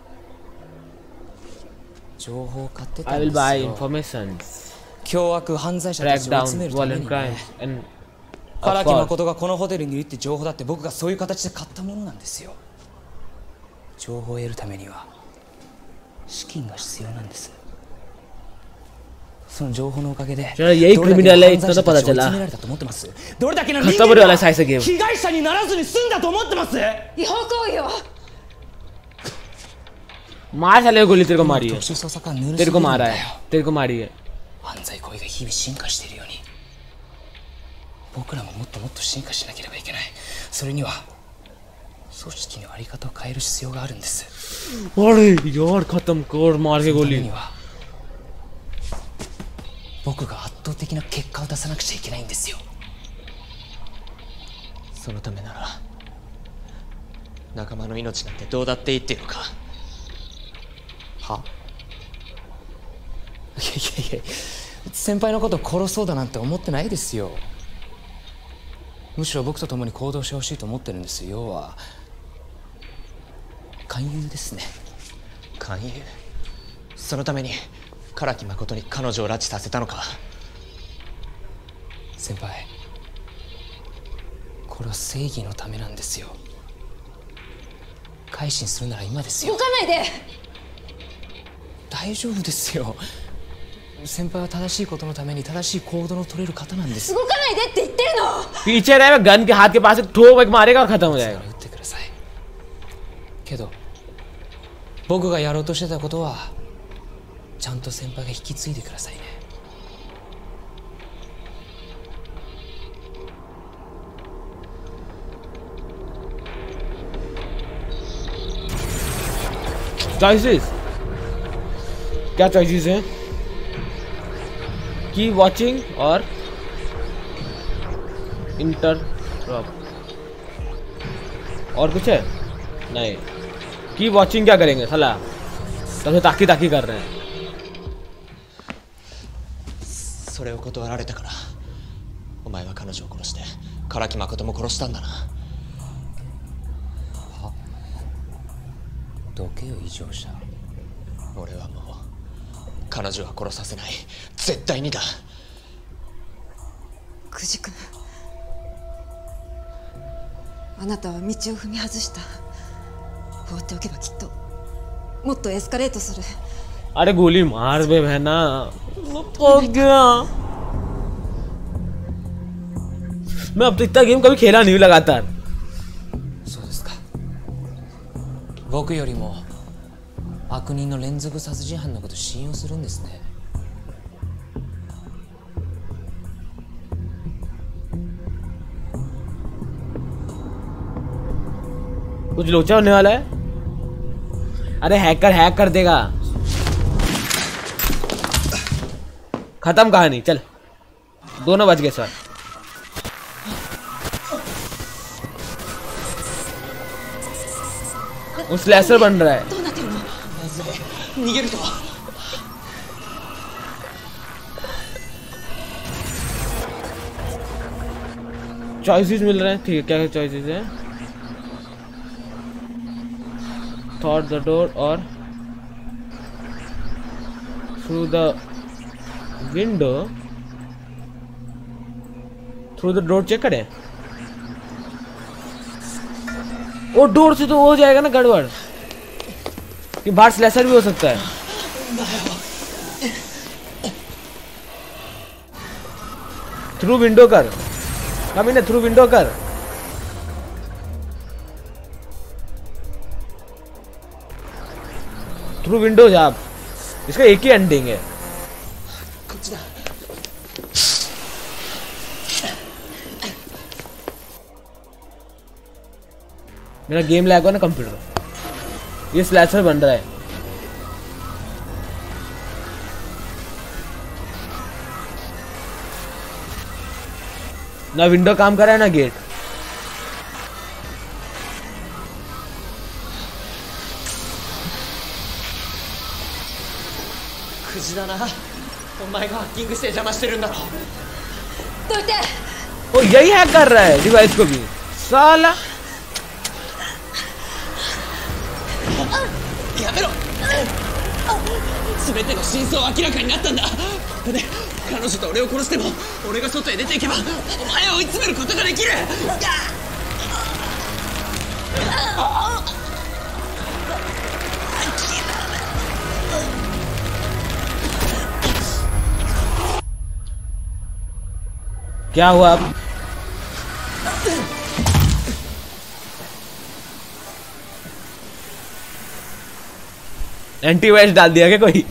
Speaker 8: 情報を買ってたん
Speaker 1: I
Speaker 8: で
Speaker 1: will
Speaker 8: す
Speaker 1: buy
Speaker 8: よ。
Speaker 1: information,
Speaker 8: 凶悪犯罪者た
Speaker 1: track
Speaker 8: ちを
Speaker 1: down
Speaker 8: 集めるため
Speaker 1: violent
Speaker 8: に
Speaker 1: crimes
Speaker 8: ね。
Speaker 1: and
Speaker 8: 唐
Speaker 1: of
Speaker 8: 木
Speaker 1: course
Speaker 8: 誠がこのホテルにいるって情報だって僕がそういう形で買ったものなんですよ。情報を得るためには資金が必要なんです。 その情報のおかげで
Speaker 1: चलो यही क्रिमिनल है इतना तो पता चला
Speaker 8: どれだけの人
Speaker 1: खत्म होने वाला है साइज से गेम
Speaker 8: 被害者にならずに済んだと思ってます。
Speaker 5: 違法行為よ。
Speaker 1: मार साले गोली तेरे को मारी है
Speaker 8: 特殊捜査官ヌルス
Speaker 1: तेरे को मारा है तेरे को मारी है
Speaker 8: 犯罪行為が日々進化しているように僕らももっともっと進化しなければいけない。それには組織のあり方を変える必要があるんです。
Speaker 1: अरे यार खत्म कर मार के गोली
Speaker 8: 僕が圧倒的な結果を出さなくちゃいけないんですよ。
Speaker 2: そのためなら仲間の命なんてどうだっていいっていうのか。
Speaker 8: いやいやいや、先輩のことを殺そうだなんて思ってないですよ。むしろ僕と共に行動してほしいと思ってるんですよ。要は勧誘ですね。
Speaker 2: 勧誘。そのために唐木誠に彼女を拉致させたのか。
Speaker 8: 先輩、これは正義のためなんですよ。改心するなら今ですよ。
Speaker 5: 動かないで。
Speaker 8: 大丈夫ですよ。先輩は正しいことのために正しい行動を取れる方なんです。
Speaker 5: 動かないでって言ってるの。
Speaker 1: पीछे रहेगा गन के हाथ के पास से ठोक एक मारेगा और खत्म हो जाएगा
Speaker 8: 撃ってください。けど僕がやろうとしてたことはちゃんと先輩が引き継いでくださいね。
Speaker 1: चॉइसेस क्या चॉइसेस हैं कीप वॉचिंग और इंटर और कुछ है नहीं कीप वॉचिंग क्या करेंगे साला तब से ताकी ताकी कर रहे हैं
Speaker 2: それを断られたからお前は彼女を殺して唐木誠も殺したんだな。
Speaker 8: はどけよ異常者。
Speaker 2: 俺はもう彼女は殺させない。絶対にだ。
Speaker 5: 久慈君、あなたは道を踏み外した。放っておけばきっともっとエスカレートする。
Speaker 1: अरे गोली मार बे बहना हो गया। मैं अब तो इतना गेम कभी खेला नहीं लगातार।
Speaker 8: そうですか。僕よりも悪人の連続殺人犯のこと信用するんですね。
Speaker 1: कुछ लोचा होने वाला है। अरे हैकर हैक कर देगा। खत्म कहानी चल दोनों बच गए सर। उस स्लैशर बन रहा है।
Speaker 2: 逃げると。
Speaker 1: चॉइसेस मिल रहे हैं ठीक है क्या चॉइसेस है थॉट द डोर और through the window through the door check करें वो डोर से तो हो जाएगा ना गड़बड़ कि बाहर स्लैशर भी हो सकता है थ्रू विंडो कर कभी ना थ्रू विंडो कर थ्रू विंडो जा इसका एक ही एंडिंग है मेरा गेम लैग हुआ ना कंप्यूटर ये स्लैशर बन रहा है ना विंडो काम कर रहा है ना गेट
Speaker 2: クジだな。お前がハッキングして邪魔してるんだろ。
Speaker 5: どいて
Speaker 1: वो यही हैक कर रहा है डिवाइस को भी साला
Speaker 8: やめろ。全ての真相は明らかになったんだ。ここで彼女と俺を殺しても俺が外へ出ていけばお前を追い詰めることができる。
Speaker 1: क्या हुआ अब? एंटीवायरस डाल दिया क्या कोई?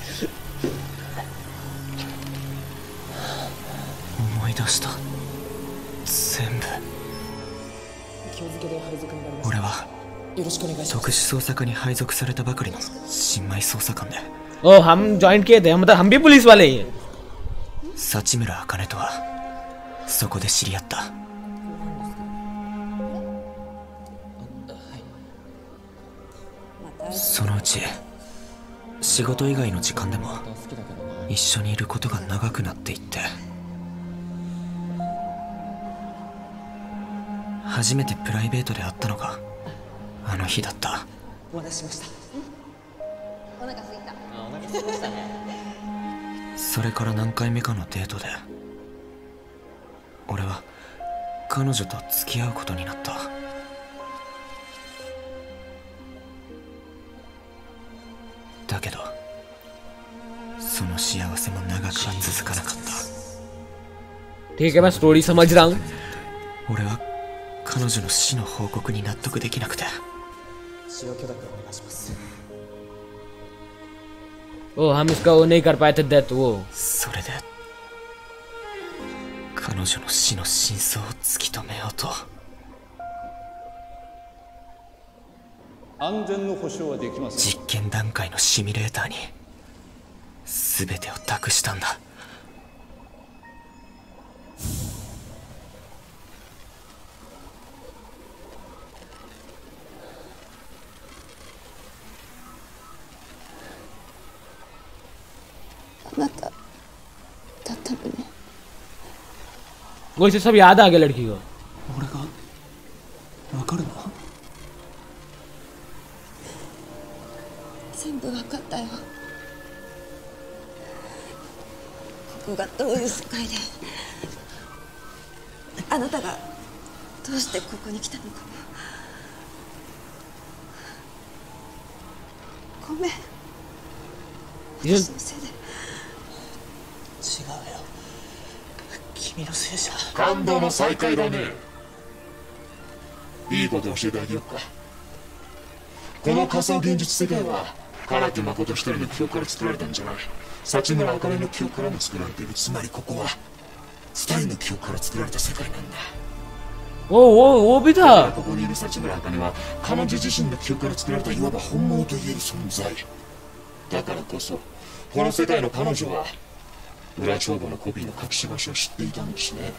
Speaker 1: ओ हम ज्वाइन किए थे, मतलब हम भी पुलिस वाले ही हैं।
Speaker 2: 幸村茜とはそこで知り合った。そのうち仕事以外の時間でも一緒にいることが長くなっていって、初めてプライベートで会ったのがあの日だった。お待たせしました。お腹すいた。お腹すいましたね。それから何回目かのデートで俺は彼女と付き合うことになった。だけどその幸せも長くは続かなかった。
Speaker 1: ठीक है मैं स्टोरी समझ रहा हूँ。
Speaker 2: 俺は彼女の死の報告に納得できなくて。
Speaker 8: 使用許諾お願いします。
Speaker 1: ओ हम इसका वो नहीं कर पाए थे डेथ वो।
Speaker 2: それで彼女の死の真相を突き止めようと。
Speaker 9: 安全の保証はできません。
Speaker 2: 実験段階のシミュレーターに全てを託したんだ。
Speaker 5: あなただったのね。
Speaker 1: वो इसे सब याद आ गया लड़की को।
Speaker 2: 俺がわかるの？
Speaker 5: 全部わかったよ。ここがどういう世界で、あなたがどうしてここに来たのかも。ごめん。私のせいで。
Speaker 2: 違うよ。君のせいじゃ。
Speaker 11: 感動の再会だね。いいこと教えてあげようか。この仮想現実世界は唐木誠一人の記憶から作られたんじゃない。幸村茜の記憶からも作られている。つまりここは二人の記憶から作られた世界なんだ。
Speaker 1: おおおびだ。
Speaker 11: ここにいる幸村茜は彼女自身の記憶から作られたいわば本物と言える存在だからこそ、この世界の彼女は裏帳簿のコピーの隠し場所を知っていたんですね。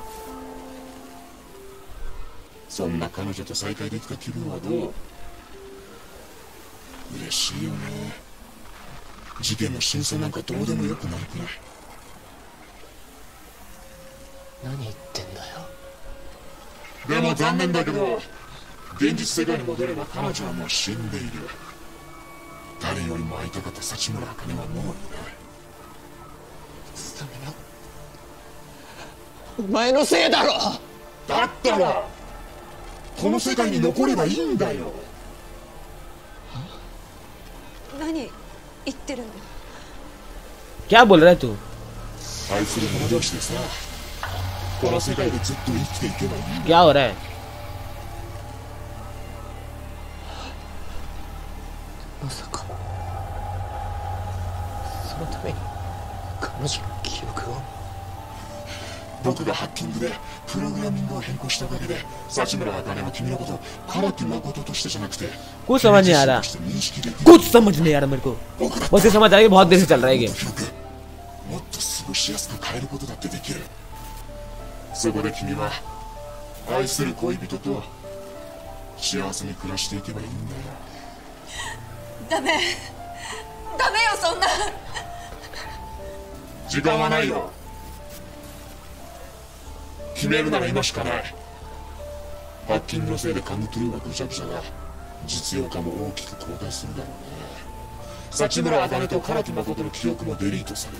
Speaker 11: そんな彼女と再会できた気分はどう？嬉しいよね。事件の真相なんかどうでもよくなるくらい。
Speaker 2: 何言ってんだよ。
Speaker 11: でも残念だけど現実世界に戻れば彼女はもう死んでいる。誰よりも会いたかった幸村茜はもういない。
Speaker 2: スタミナお前のせいだろ。
Speaker 11: だったらこの世界に残ればいいんだよ。
Speaker 5: 何言ってるの？
Speaker 1: क्या बोल रहा है तू?
Speaker 11: 愛する者同士でさ、この世界でずっと生きていけばいいんだ。
Speaker 1: क्या हो रहा है?
Speaker 2: まさかそのために彼女の記憶を。
Speaker 11: 僕がハッキングでプログラミングを変更したおかげで幸村茜は君のこと唐木誠としてじゃなくて
Speaker 1: कुछ समझ नहीं आ रहा कुछ समझ नहीं आ रहा मेरे को बस ये समझ आ रहा है बहुत देर से चल रहा है गेम
Speaker 11: もっと過ごしやすく変えることだってできる。そこで君は愛する恋人と幸せに暮らしていけばいいんだよ。
Speaker 5: ダメダメよそんな。
Speaker 11: 時間はないよ。決めるなら今しかない。ハッキングのせいでカムトゥルーはぐちゃぐちゃだ。実用化も大きく後退するだろうね。幸村茜と唐木誠の記憶もデリートされる。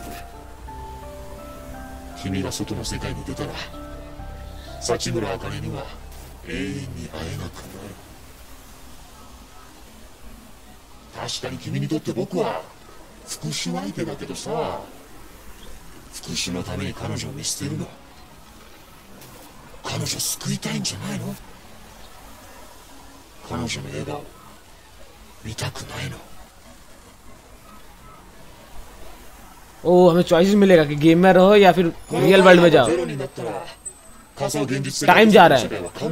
Speaker 11: 君が外の世界に出たら幸村茜には永遠に会えなくなる。確かに君にとって僕は復讐相手だけどさ、復讐のために彼女を見捨てるの女救いたいんじゃないの？彼女の笑顔見たくないの？
Speaker 1: ओ हमें चॉइसेस मिलेगा कि गेम में रहो या फिर रियल वर्ल्ड में जाओ। टाइम जा रहा है।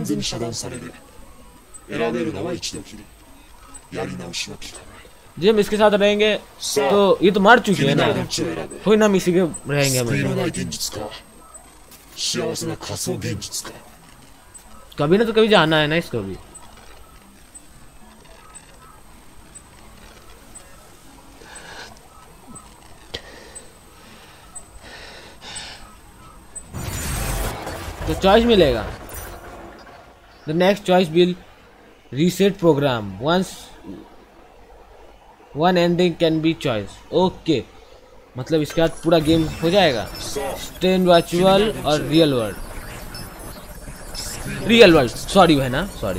Speaker 1: जी हम इसके साथ रहेंगे तो ये तो मार चुके हैं ना, कोई ना हम इसी के रहेंगे हमें। कभी ना तो कभी जाना है ना इसको भी। तो चॉइस मिलेगा। The next choice will reset program once one ending can be choice. Okay मतलब इसके बाद पूरा गेम हो जाएगा। स्टे इन वर्चुअल और real world, real world sorry है ना, सॉरी।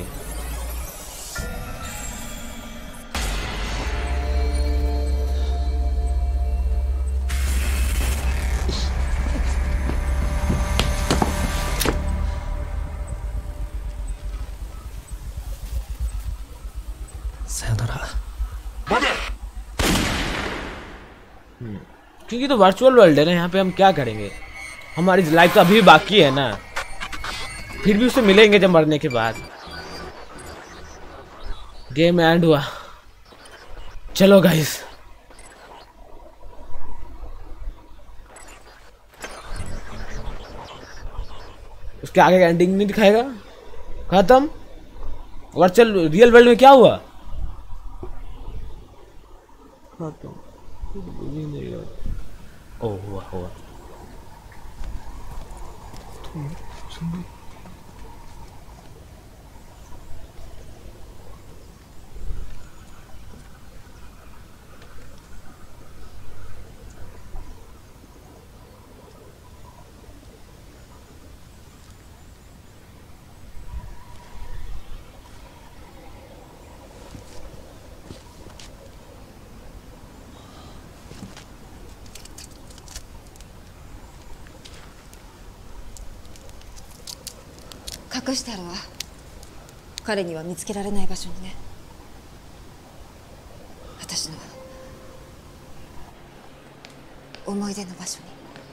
Speaker 1: क्योंकि तो वर्चुअल वर्ल्ड है ना, यहाँ पे हम क्या करेंगे, हमारी लाइफ तो अभी बाकी है ना, फिर भी उससे मिलेंगे जब मरने के बाद। गेम एंड हुआ। चलो गाइस उसके आगे का एंडिंग नहीं दिखाएगा, खत्म। वर्चुअल रियल वर्ल्ड में क्या हुआ, खत्म। ओ हुआ हुआ।
Speaker 5: 隠してあるわ。彼には見つけられない場所にね。私の思い出の場所に。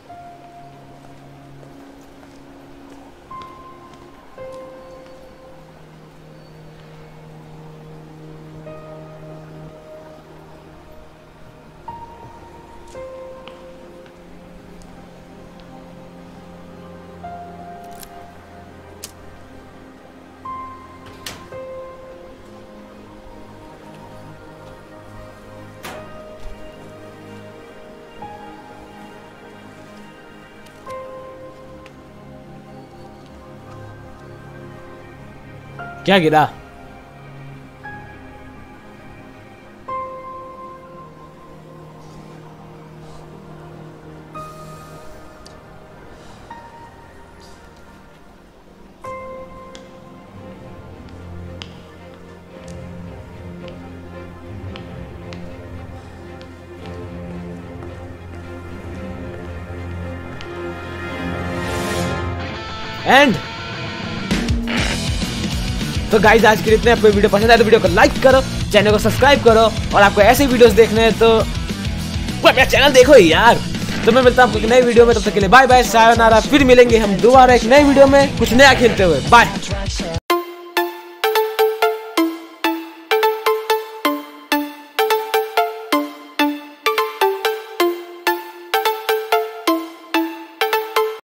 Speaker 1: क्या गिरा? एंड तो गाइस आज के लिए इतने। आपको वीडियो पसंद आए तो वीडियो को लाइक करो, चैनल को सब्सक्राइब करो, और आपको ऐसे वीडियोस देखने हैं तो मेरा चैनल देखो यार। तो मैं मिलता हूँ आपको एक नई वीडियो में, तब तक के लिए बाय बाय, सायोनारा। फिर मिलेंगे हम दोबारा एक नई वीडियो में कुछ नया खेलते हुए। बाय।